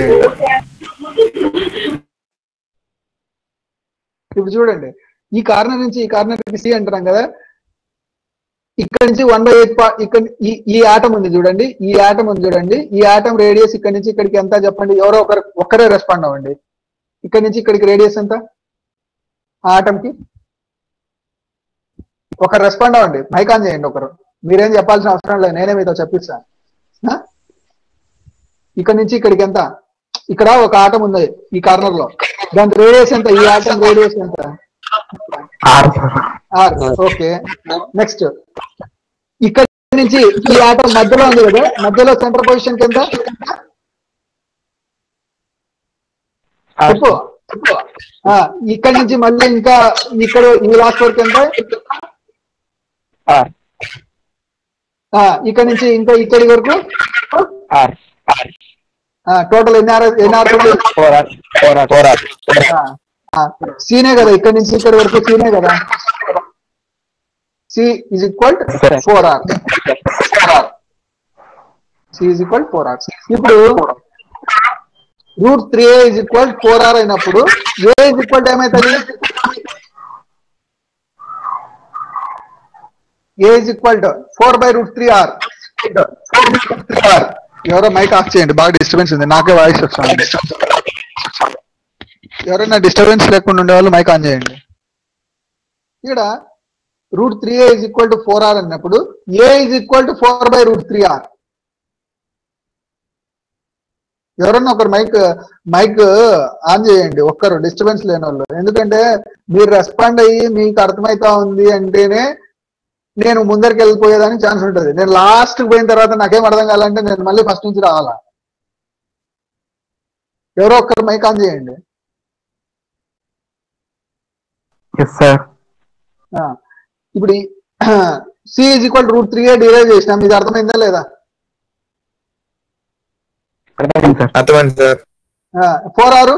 ఇప్పుడు చూడండి, ఈ కార్నర్ నుంచి ఈ కార్నర్ సి అంటున్నాం కదా, ఇక్కడ నుంచి వన్ బై ఎయిట్ ఇక్కడ ఈ ఆటం ఉంది చూడండి, ఈ ఆటం ఉంది చూడండి, ఈ ఆటం రేడియస్ ఇక్కడ నుంచి ఇక్కడికి ఎంత చెప్పండి, ఎవరో ఒకరు ఒక్కరే రెస్పాండ్ అవ్వండి. ఇక్కడ నుంచి ఇక్కడికి రేడియస్ ఎంత ఆ ఆటంకి? ఒకరు రెస్పాండ్ అవ్వండి, మైక్ ఆన్ చేయండి. ఒకరు, మీరేం చెప్పాల్సిన అవసరం లేదు, నేనే మీతో చెప్పిస్తాను. ఇక్కడ నుంచి ఇక్కడికి ఎంత? ఇక్కడ ఒక ఆటం ఉంది ఈ కార్నర్ లో, దాని రేడియస్ ఎంత? ఈ ఆటం రేడియస్ ఎంత? ఆర్. ఓకే, నెక్స్ట్ ఇక్కడ నుంచి ఈ ఆటం మధ్యలో ఉంది కదా, మధ్యలో సెంటర్ పొజిషన్ ఎంత? చెప్పు. ఇక్కడ నుంచి మళ్ళీ ఇంకా ఇక్కడ ఈ లాస్ట్ వరకు ఎంత? ఇక్కడ నుంచి ఇంకా ఇక్కడి వరకు టోటల్ ఎన్ని ఆర్ ఎన్ని ఆర్? సీనే కదా, ఇక్కడ నుంచి ఇక్కడ వరకు సీనే కదా. C is equal four R. C is equal four R. ఇప్పుడు root three A is equal four R అయినప్పుడు ఏ ఈజ్ ఈక్వల్ ఏమవుతుంది? A is equal to four by root three R. ఎవరో మైక్ ఆఫ్ చేయండి, బాగా disturbance ఉంది, నాకే voice వస్తుంది. ఎవరైనా డిస్టర్బెన్స్ లేకుండా ఉండేవాళ్ళు మైక్ ఆన్ చేయండి. ఇక్కడ root three A is equal to four R అన్నప్పుడు A is equal to four by root three R. ఎవరన్నా ఒకరు మైక్ మైక్ ఆన్ చేయండి, ఒక్కరు డిస్టర్బెన్స్ లేని వాళ్ళు. ఎందుకంటే మీరు రెస్పాండ్ అయ్యి మీకు అర్థమవుతా ఉంది అంటేనే నేను ముందరికి వెళ్ళిపోయేదానికి ఛాన్స్ ఉంటుంది. నేను లాస్ట్ పోయిన తర్వాత నాకేం అర్థం కావాలంటే నేను మళ్ళీ ఫస్ట్ నుంచి రావాలా. ఎవరో ఒక్కరు మైక్ ఆన్ చేయండి. ఇప్పుడు C is equal root three A derive చేసినాం, ఇది అర్థమైందా లేదా? ఫోర్ ఆరు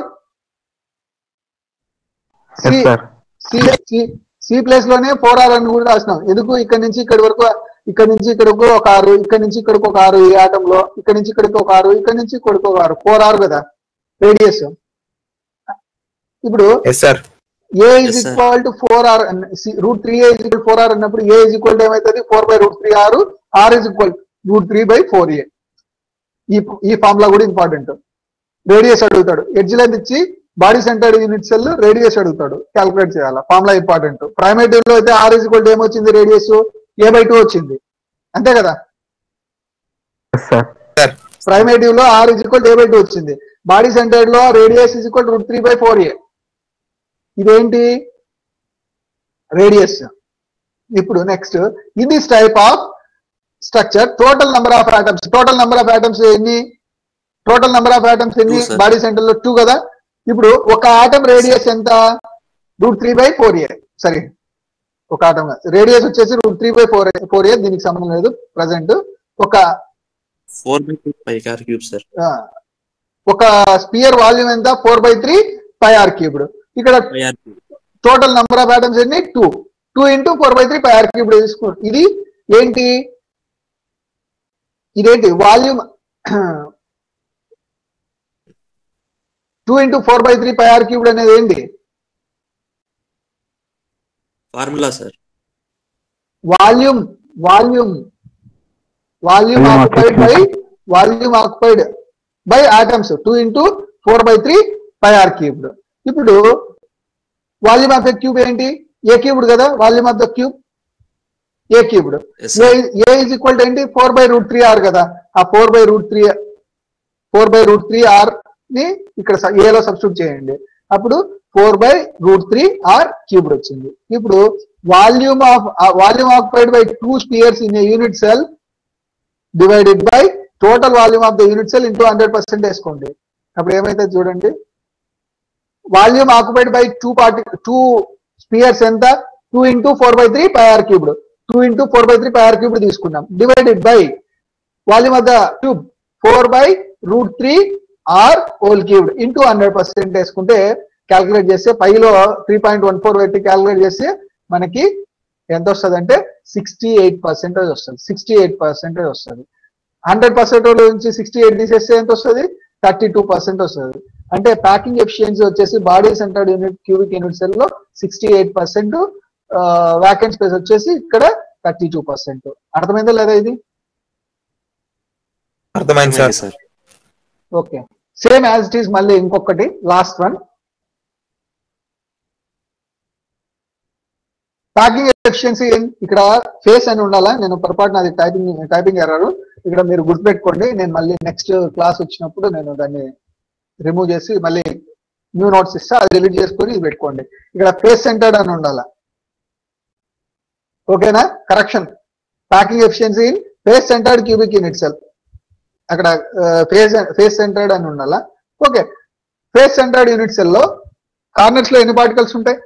సి ప్లేస్ లోనే ఫోర్ ఆర్ అని కూడా రాసినాం. ఎందుకు? ఇక్కడ నుంచి ఇక్కడి వరకు, ఇక్కడ నుంచి ఇక్కడికి ఒక ఆరు, ఇక్కడ నుంచి ఇక్కడికి ఒక ఆరు ఈ ఆటంలో, ఇక్కడ నుంచి ఇక్కడికి ఒక ఆరు, ఇక్కడ నుంచి ఇక్కడికి ఒక ఆరు, ఫోర్ ఆర్ కదా రేడియస్. ఇప్పుడు A is equal to four R, root three A is equal four R అన్నప్పుడు ఏ ఈజ్ ఈక్వల్ టు ఏమవుతుంది? Four by root three R. R is equal root three by four A. ఈ ఈ formula కూడా important. Radius అడుగుతాడు, edge length ఇచ్చి body centred unit cell radius అడుగుతాడు, calculate చేయాలి. Formula important. Primitive లో అయితే ఆర్ ఈజ్ ఈక్వల్ టు ఏమొచ్చింది? రేడియస్ ఏ బై టూ వచ్చింది, అంతే కదా? ప్రైమేటివ్ లో R is equal to A by two వచ్చింది. బాడీ సెంటర్డ్ లో radius is equal root three by four A. ఇదేంటి? రేడియస్. ఇప్పుడు next, in this type of structure total number of atoms, total number of atoms ఎన్ని? Total number of atoms ఎన్ని? Body centre లో two కదా. ఇప్పుడు ఒక atom radius ఎంత? Root three by four A. సరే, ఒక ఆటం రేడియస్ వచ్చేసి root three by four four ఏ, దీనికి సంబంధం లేదు ప్రజెంట్. ఒక ఒక స్పియర్ వాల్యూమ్ ఎంత? Four by three pi are cubed. ఇక్కడ టోటల్ నెంబర్ ఆఫ్ ఆటమ్స్ ఎన్ని? Two. Two into four by three pi are cubed తీసుకో. ఇది ఏంటి? ఇదేంటి? Volume. Two into four by three pi are cubed అనేది ఏంటి? Formula sir. Volume volume volume occupied by volume occupied by atoms. Two into four by three pi are cubed. ఇప్పుడు volume of the cube ఏంటి? A cubed కదా. Volume of the cube A cubed. A is equal to ఏంటి? Four by root three R కదా. ఆ four by root three four by root three R ని ఇక్కడ ఏలో substitute చేయండి. అప్పుడు four by root three R cubed వచ్చింది. ఇప్పుడు volume of volume occupied by two spheres in a unit cell divided by total volume of the unit cell into hundred percent వేసుకోండి. అప్పుడు ఏమైతే చూడండి, volume occupied by two party two spheres ఎంత? Two into four by three pi are cubed. Two into four by three pi are cubed తీసుకున్నాం. Divided by volume of the cube four by root three R whole cubed into hundred percent వేసుకుంటే calculate చేస్తే పైలో three point one four పెట్టి calculate చేస్తే మనకి ఎంత వస్తుంది అంటే సిక్స్టీ ఎయిట్ పర్సెంటేజ్ వస్తుంది సిక్స్టీ ఎయిట్ పర్సెంటేజ్ వస్తుంది హండ్రెడ్ పర్సెంట్ నుంచి సిక్స్టీ ఎయిట్ తీసేస్తే ఎంత వస్తుంది థర్టీ టూ పర్సెంట్ వస్తుంది అంటే ప్యాకింగ్ ఎఫిషియన్సీ వచ్చేసి body centred unit cubic unit cell లో sixty eight percent vacant space వచ్చేసి ఇక్కడ థర్టీ టూ పర్సెంట్ అర్థమైందా లేదా ఇది అర్థమైంది sir okay same as it is మళ్ళీ ఇంకొకటి లాస్ట్ వన్ ప్యాకింగ్ ఎఫిషియన్సీ ఇక్కడ ఫేస్ అని ఉండాలా నేను పొరపాటున అది టైపింగ్ టైపింగ్ ఎర్రర్ ఇక్కడ మీరు గుర్తుపెట్టుకోండి నేను మళ్ళీ నెక్స్ట్ క్లాస్ వచ్చినప్పుడు నేను దాన్ని రిమూవ్ చేసి మళ్ళీ న్యూ నోట్స్ ఇస్తా అది డిలీట్ చేసుకొని ఇది పెట్టుకోండి ఇక్కడ ఫేస్ సెంటర్డ్ అని ఉండాలా ఓకేనా correction packing efficiency in face centred cubic unit cell అక్కడ ఫేస్ ఫేస్ సెంటర్డ్ అని ఉండాలా okay face centred unit cell లో కార్నర్స్ లో ఎన్ని పార్టికల్స్ ఉంటాయి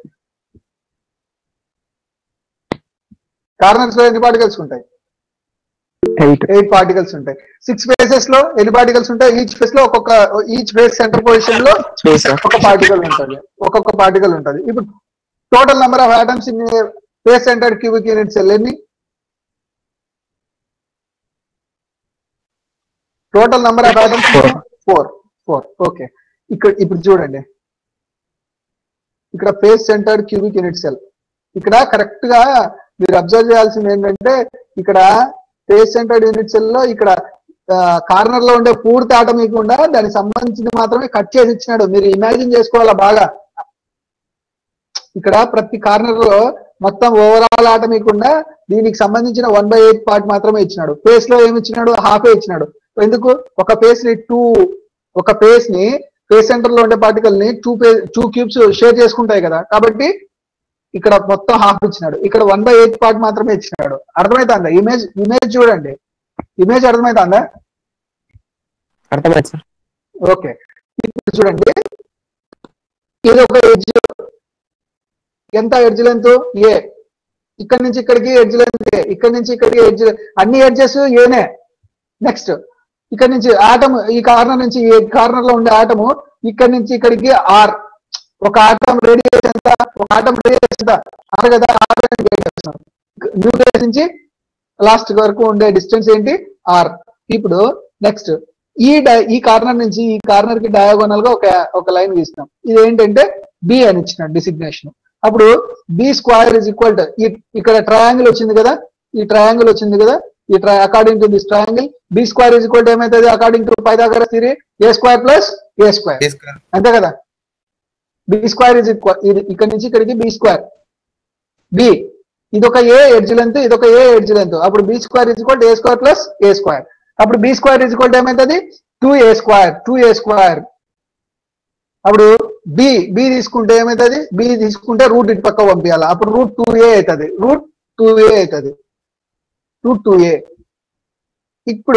కార్నర్స్ లో ఎన్ని పార్టికల్స్ ఉంటాయి ఎయిట్ పార్టికల్స్ ఉంటాయి సిక్స్ ఫేసెస్ లో ఎన్ని పార్టికల్స్ ఉంటాయి ఈచ్ ఫేస్ లో ఒక్కొక్క ఈచ్ ఫేస్ సెంటర్ పొజిషన్ లో ఒక పార్టికల్ ఉంటుంది ఒక్కొక్క పార్టికల్ ఉంటుంది ఇప్పుడు total number of atoms in face centred cubic unit cell ఎన్ని total number of atoms four four okay ఇక్కడ ఇప్పుడు చూడండి ఇక్కడ face centred cubic unit cell ఇక్కడ కరెక్ట్ గా మీరు అబ్జర్వ్ చేయాల్సింది ఏంటంటే ఇక్కడ ఫేస్ సెంటర్డ్ యూనిట్ సెల్ లో ఇక్కడ కార్నర్ లో ఉండే పూర్తి ఆటం ఇవ్వకుండా దానికి సంబంధించింది మాత్రమే కట్ చేసి ఇచ్చినాడు మీరు ఇమాజిన్ చేసుకోవాలా బాగా ఇక్కడ ప్రతి కార్నర్ లో మొత్తం ఓవరాల్ ఆటం ఇవ్వకుండా దీనికి సంబంధించిన వన్ బై ఎయిట్ పార్ట్ మాత్రమే ఇచ్చినాడు ఫేస్ లో ఏమి ఇచ్చినాడు హాఫే ఇచ్చినాడు ఎందుకు ఒక ఫేస్ ని టూ ఒక ఫేస్ ని ఫేస్ సెంటర్ లో ఉండే పార్టికల్ ని టూ టూ క్యూబ్స్ షేర్ చేసుకుంటాయి కదా కాబట్టి ఇక్కడ మొత్తం హాఫ్ ఇచ్చినాడు ఇక్కడ వన్ బై ఎయిట్ పార్ట్ మాత్రమే ఇచ్చినాడు అర్థమవుతుందా ఇమేజ్ ఇమేజ్ చూడండి ఇమేజ్ అర్థమవుతుందా అర్థమైంది సార్ ఓకే ఇప్పుడు చూడండి ఇది ఒక ఎడ్జ్ ఎంత ఎడ్జ్ లెంత్ ఏ ఇక్కడ నుంచి ఇక్కడికి ఎడ్జ్ లెంత్ ఏ ఇక్కడ నుంచి ఇక్కడికి ఎడ్జ్ అన్ని ఎడ్జెస్ ఏనే నెక్స్ట్ ఇక్కడ నుంచి ఆటమ్ ఈ కార్నర్ నుంచి ఈ కార్నర్ లో ఉండే ఆటము ఇక్కడ నుంచి ఇక్కడికి ఆర్ ఒక ఆటం రేడియస్ ఎంత ఒక ఆటం రేడియస్ ఎంత ఆర్ కదా ఆర్ న్యూక్లియస్ నుంచి లాస్ట్ వరకు ఉండే డిస్టెన్స్ ఏంటి ఆర్ ఇప్పుడు నెక్స్ట్ ఈ ఈ కార్నర్ నుంచి ఈ కార్నర్ కి డయాగోనల్ గా ఒక ఒక లైన్ గీస్తున్నాం ఇది ఏంటంటే బి అని ఇచ్చిన డిసిగ్నేషన్ అప్పుడు B square is equal to ఇక్కడ ట్రయాంగిల్ వచ్చింది కదా ఈ ట్రయాంగిల్ వచ్చింది కదా ఈ ట్రై according to this triangle B square is equal to ఏమైతుంది according to Pythagoras theory A square plus A square అంతే కదా బి స్క్వేర్ ఇస్ ఈక్వల్ ఇది ఇక్కడ నుంచి ఇక్కడికి బి స్క్వేర్ బి ఇదొక ఏ ఎడ్జ్ లెంత్ ఇదొక ఏ ఎడ్జ్ లెంత్ అప్పుడు B square is equal to A square plus A square అప్పుడు B square is equal to ఏమైతుంది two A square two A square అప్పుడు బి బి తీసుకుంటే ఏమైతుంది B తీసుకుంటే route ఇటు పక్క పంపించాలి అప్పుడు రూట్ టూ ఏ అవుతుంది రూట్ టూ ఏ అవుతుంది రూట్ టూ ఏ ఇప్పుడు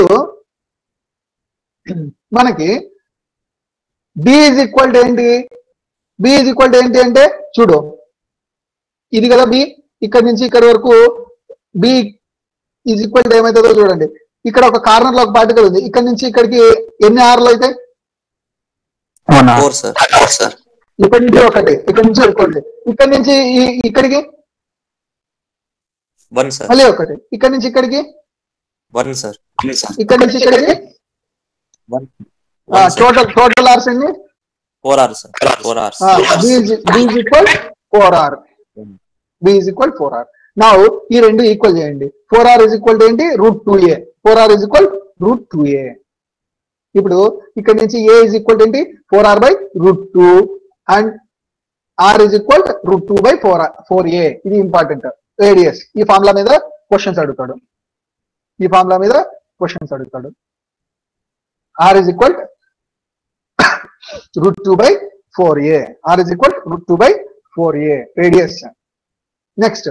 మనకి బి ఈజ్ ఈక్వల్ టు ఏంటి బి ఈజ్ ఈక్వల్ టు ఏంటి అంటే చూడు ఇది కదా బి ఇక్కడ నుంచి ఇక్కడ వరకు బి ఈజ్ ఈక్వల్ టు ఏమవుతుందో చూడండి ఇక్కడ ఒక కార్నర్ లో ఒక పార్టికల్ ఉంది ఇక్కడ నుంచి ఇక్కడికి ఎన్ని ఆర్లు అయితే ఇక్కడ నుంచి ఒకటి ఇక్కడ నుంచి ఒకటి ఇక్కడ నుంచి ఇక్కడికి మళ్ళీ ఒకటి ఇక్కడ నుంచి ఇక్కడికి ఇక్కడ నుంచి ఇక్కడికి టోటల్ టోటల్ ఆర్స్ ఎన్ని four R sir four R's B is equal four R B is equal four R నా ఈ రెండు ఈక్వల్ చేయండి four R is equal to ఏంటి root two A four R is equal root two A ఇప్పుడు ఇక్కడ నుంచి ఏ is equal ఏంటి four R by root two and R is equal root two by four four A ఇది important radius ఈ formula మీద questions అడుగుతాడు ఈ formula మీద క్వశ్చన్స్ అడుగుతాడు are is equal root two by four A R is equal root two by four A radius next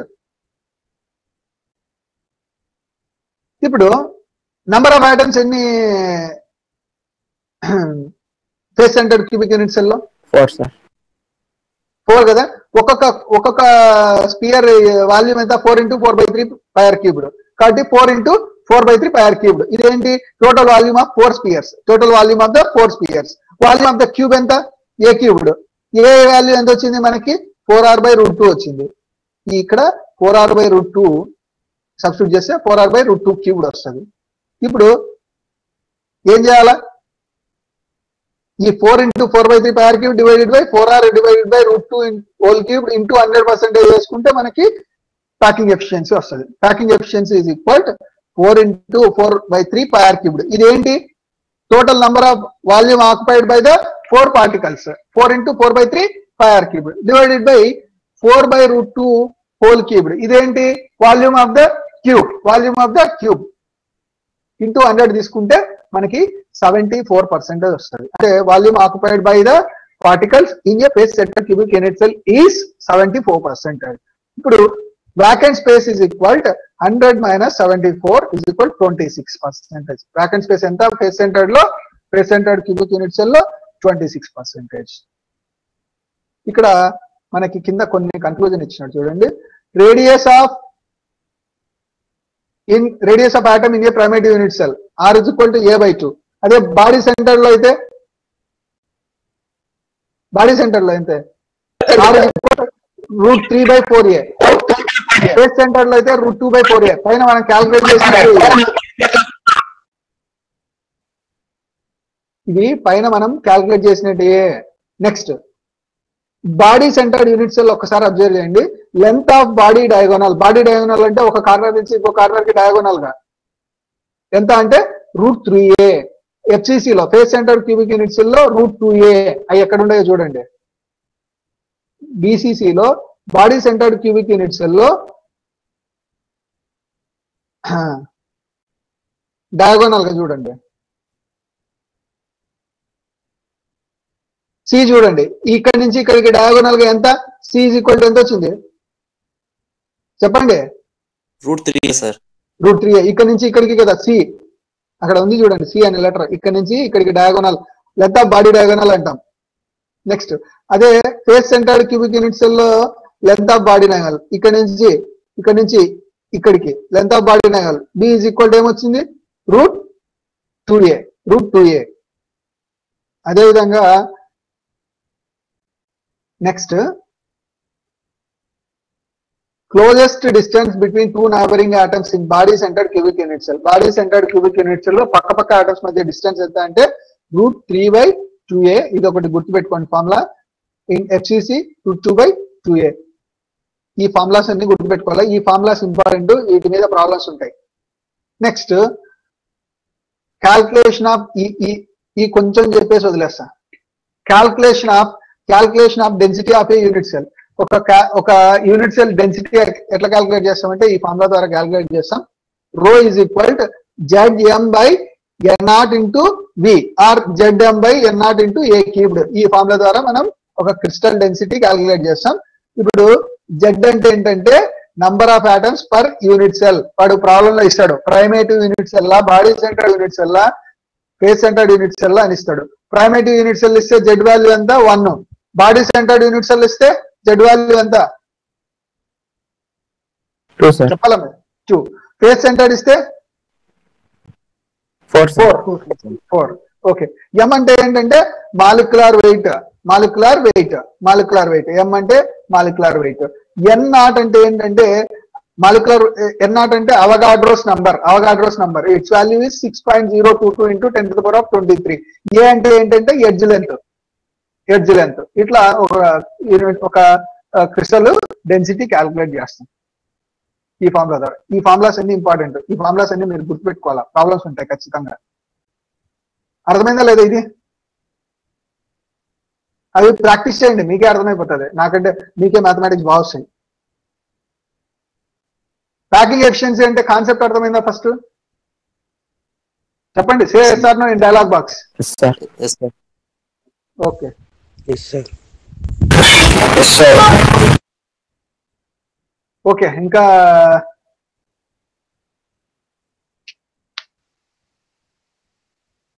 ఇప్పుడు number of items ఎన్ని face centred cubic unit cell లో four sir four కదా ఒక్కొక్క ఒక్కొక్క sphere volume ఎంత four into four by three pi R cubed కాబట్టి four into four by three pi R cubed ఇదేంటి total volume of four spheres total volume of the four spheres volume of the cube ఎంత ఏ cubed A value ఎంత వచ్చింది మనకి four R by root two వచ్చింది ఇక్కడ four R by root two substitute చేస్తే four R by root two cubed వస్తుంది ఇప్పుడు ఏం చేయాలా ఈ four into four by three pi are cube divided by four R divided by root two whole cube into hundred percentage చేసుకుంటే మనకి packing efficiency వస్తుంది packing efficiency is equal four into four by three pi are cubed ఇదేంటి total number of volume occupied by the four particles four into four by three pi are cubed divided by four by root two whole cubed ఇదేంటి volume of the cube volume of the cube into hundred తీసుకుంటే మనకి seventy four percentage వస్తుంది అంటే volume occupied by the particles in a face centre cubic unit cell is seventy four percentage ఇప్పుడు vacant space is equal to one hundred minus seventy-four is equal to twenty-six percentage. Vacant space enta face centered lo face centered cubic unit cell lo twenty-six percentage. ఇక్కడ మనకి కింద కొన్ని conclusion ఇచ్చినాడు చూడండి radius of in radius of atom in a primary unit cell r is equal to A by two అదే body centre లో అయితే body centre లో అయితే r is equal to root three by four a face centre లో అయితే root two by four a పైన మనం calculate చేసినట్టు ఇది పైన మనం క్యాల్కులేట్ చేసినట్టు next body centred unit cell ఒకసారి అబ్జర్వ్ చేయండి length of body diagonal body diagonal అంటే ఒక కార్నర్ నుంచి ఇంకో కార్నర్ కి డయాగోనల్ గా ఎంత అంటే రూట్ త్రీ ఏ ఎఫ్సిసి లో face centre cubic unit cell లో రూట్ టూ ఏ అవి ఎక్కడ ఉన్నాయో చూడండి బీసీసీ లో body centred cubic unit cell లో డయాగోనల్ గా చూడండి సి చూడండి ఇక్కడ నుంచి ఇక్కడికి డయాగోనల్ గా ఎంత సి ఈజ్ ఈక్వల్ టు ఎంత వచ్చింది చెప్పండి root three sir root three ఇక్కడ నుంచి ఇక్కడికి కదా సి అక్కడ ఉంది చూడండి సి అనే లెటర్ ఇక్కడ నుంచి ఇక్కడికి diagonal length of body diagonal అంటాం నెక్స్ట్ అదే face centred cubic unit cell లో లెంత్ ఆఫ్ బాడీ డయాగోనల్ ఇక్కడ నుంచి ఇక్కడ నుంచి ఇక్కడికి length of body diagonal b is equal to ఏమొచ్చింది root two a root two a అదే విధంగా next closest distance between two neighbouring atoms in body centred cubic unit cell body centred cubic unit cell లో పక్క పక్క atoms మధ్య distance ఎంత అంటే root three by two a ఇది ఒకటి గుర్తుపెట్టుకోండి formula in FCC root two by two a ఈ ఫార్ములాస్ అన్ని గుర్తుపెట్టుకోవాలి ఈ ఫార్ములాస్ ఇంపార్టెంట్ వీటి మీద ప్రాబ్లమ్స్ ఉంటాయి నెక్స్ట్ క్యాల్కులేషన్ ఆఫ్ ఈ ఈ కొంచెం చెప్పేసి వదిలేస్తా calculation of calculation of density of a unit cell ఒక ఒక యూనిట్ సెల్ డెన్సిటీ ఎట్లా క్యాల్కులేట్ చేస్తామంటే ఈ ఫార్ములా ద్వారా క్యాల్కులేట్ చేస్తాం rho is equal to Z M by N naught into V or Z M by N naught into a cubed ఈ formula ద్వారా మనం ఒక క్రిస్టల్ డెన్సిటీ క్యాల్కులేట్ చేస్తాం ఇప్పుడు జెడ్ అంటే ఏంటంటే number of atoms per unit cell వాడు problem లో ఇస్తాడు ప్రైమేటివ్ యూనిట్ సెల్ లా బాడీ సెంటర్ యూనిట్ సెల్ లా ఫేస్ సెంటర్డ్ యూనిట్ సెల్ లా అని ఇస్తాడు ప్రైమేటివ్ యూనిట్ సెల్ ఇస్తే జెడ్ వాల్యూ ఎంత one body centred unit cell ఇస్తే జెడ్ వాల్యూ ఎంత చెప్పాలా టూ ఫేస్ సెంటర్డ్ ఇస్తే four four four okay M అంటే ఏంటంటే molecular weight molecular weight molecular weight M అంటే మాలిక్యులర్ వెయిట్ ఎన్ నాట్ అంటే ఏంటంటే మాలిక్యులర్ ఎన్ నాట్ అంటే Avogadro's number Avogadro's number its value is six point zero two two into ten to the power of twenty three a అంటే ఏంటంటే edge length edge length ఇట్లా ఒక ఒక crystal density calculate చేస్తాం ఈ formula ద్వారా ఈ ఫార్ములాస్ అన్ని ఇంపార్టెంట్ ఈ ఫార్ములాస్ అన్ని మీరు గుర్తుపెట్టుకోవాలా ప్రాబ్లమ్స్ ఉంటాయి ఖచ్చితంగా అర్థమైందా లేదా ఇది అవి ప్రాక్టీస్ చేయండి మీకే అర్థమైపోతుంది నాకంటే మీకే మ్యాథమెటిక్స్ బాగా వస్తాయి ప్యాకింగ్ ఎఫిషియన్సీ అంటే కాన్సెప్ట్ అర్థమైందా ఫస్ట్ చెప్పండి say yes or no in dialogue box okay okay ఇంకా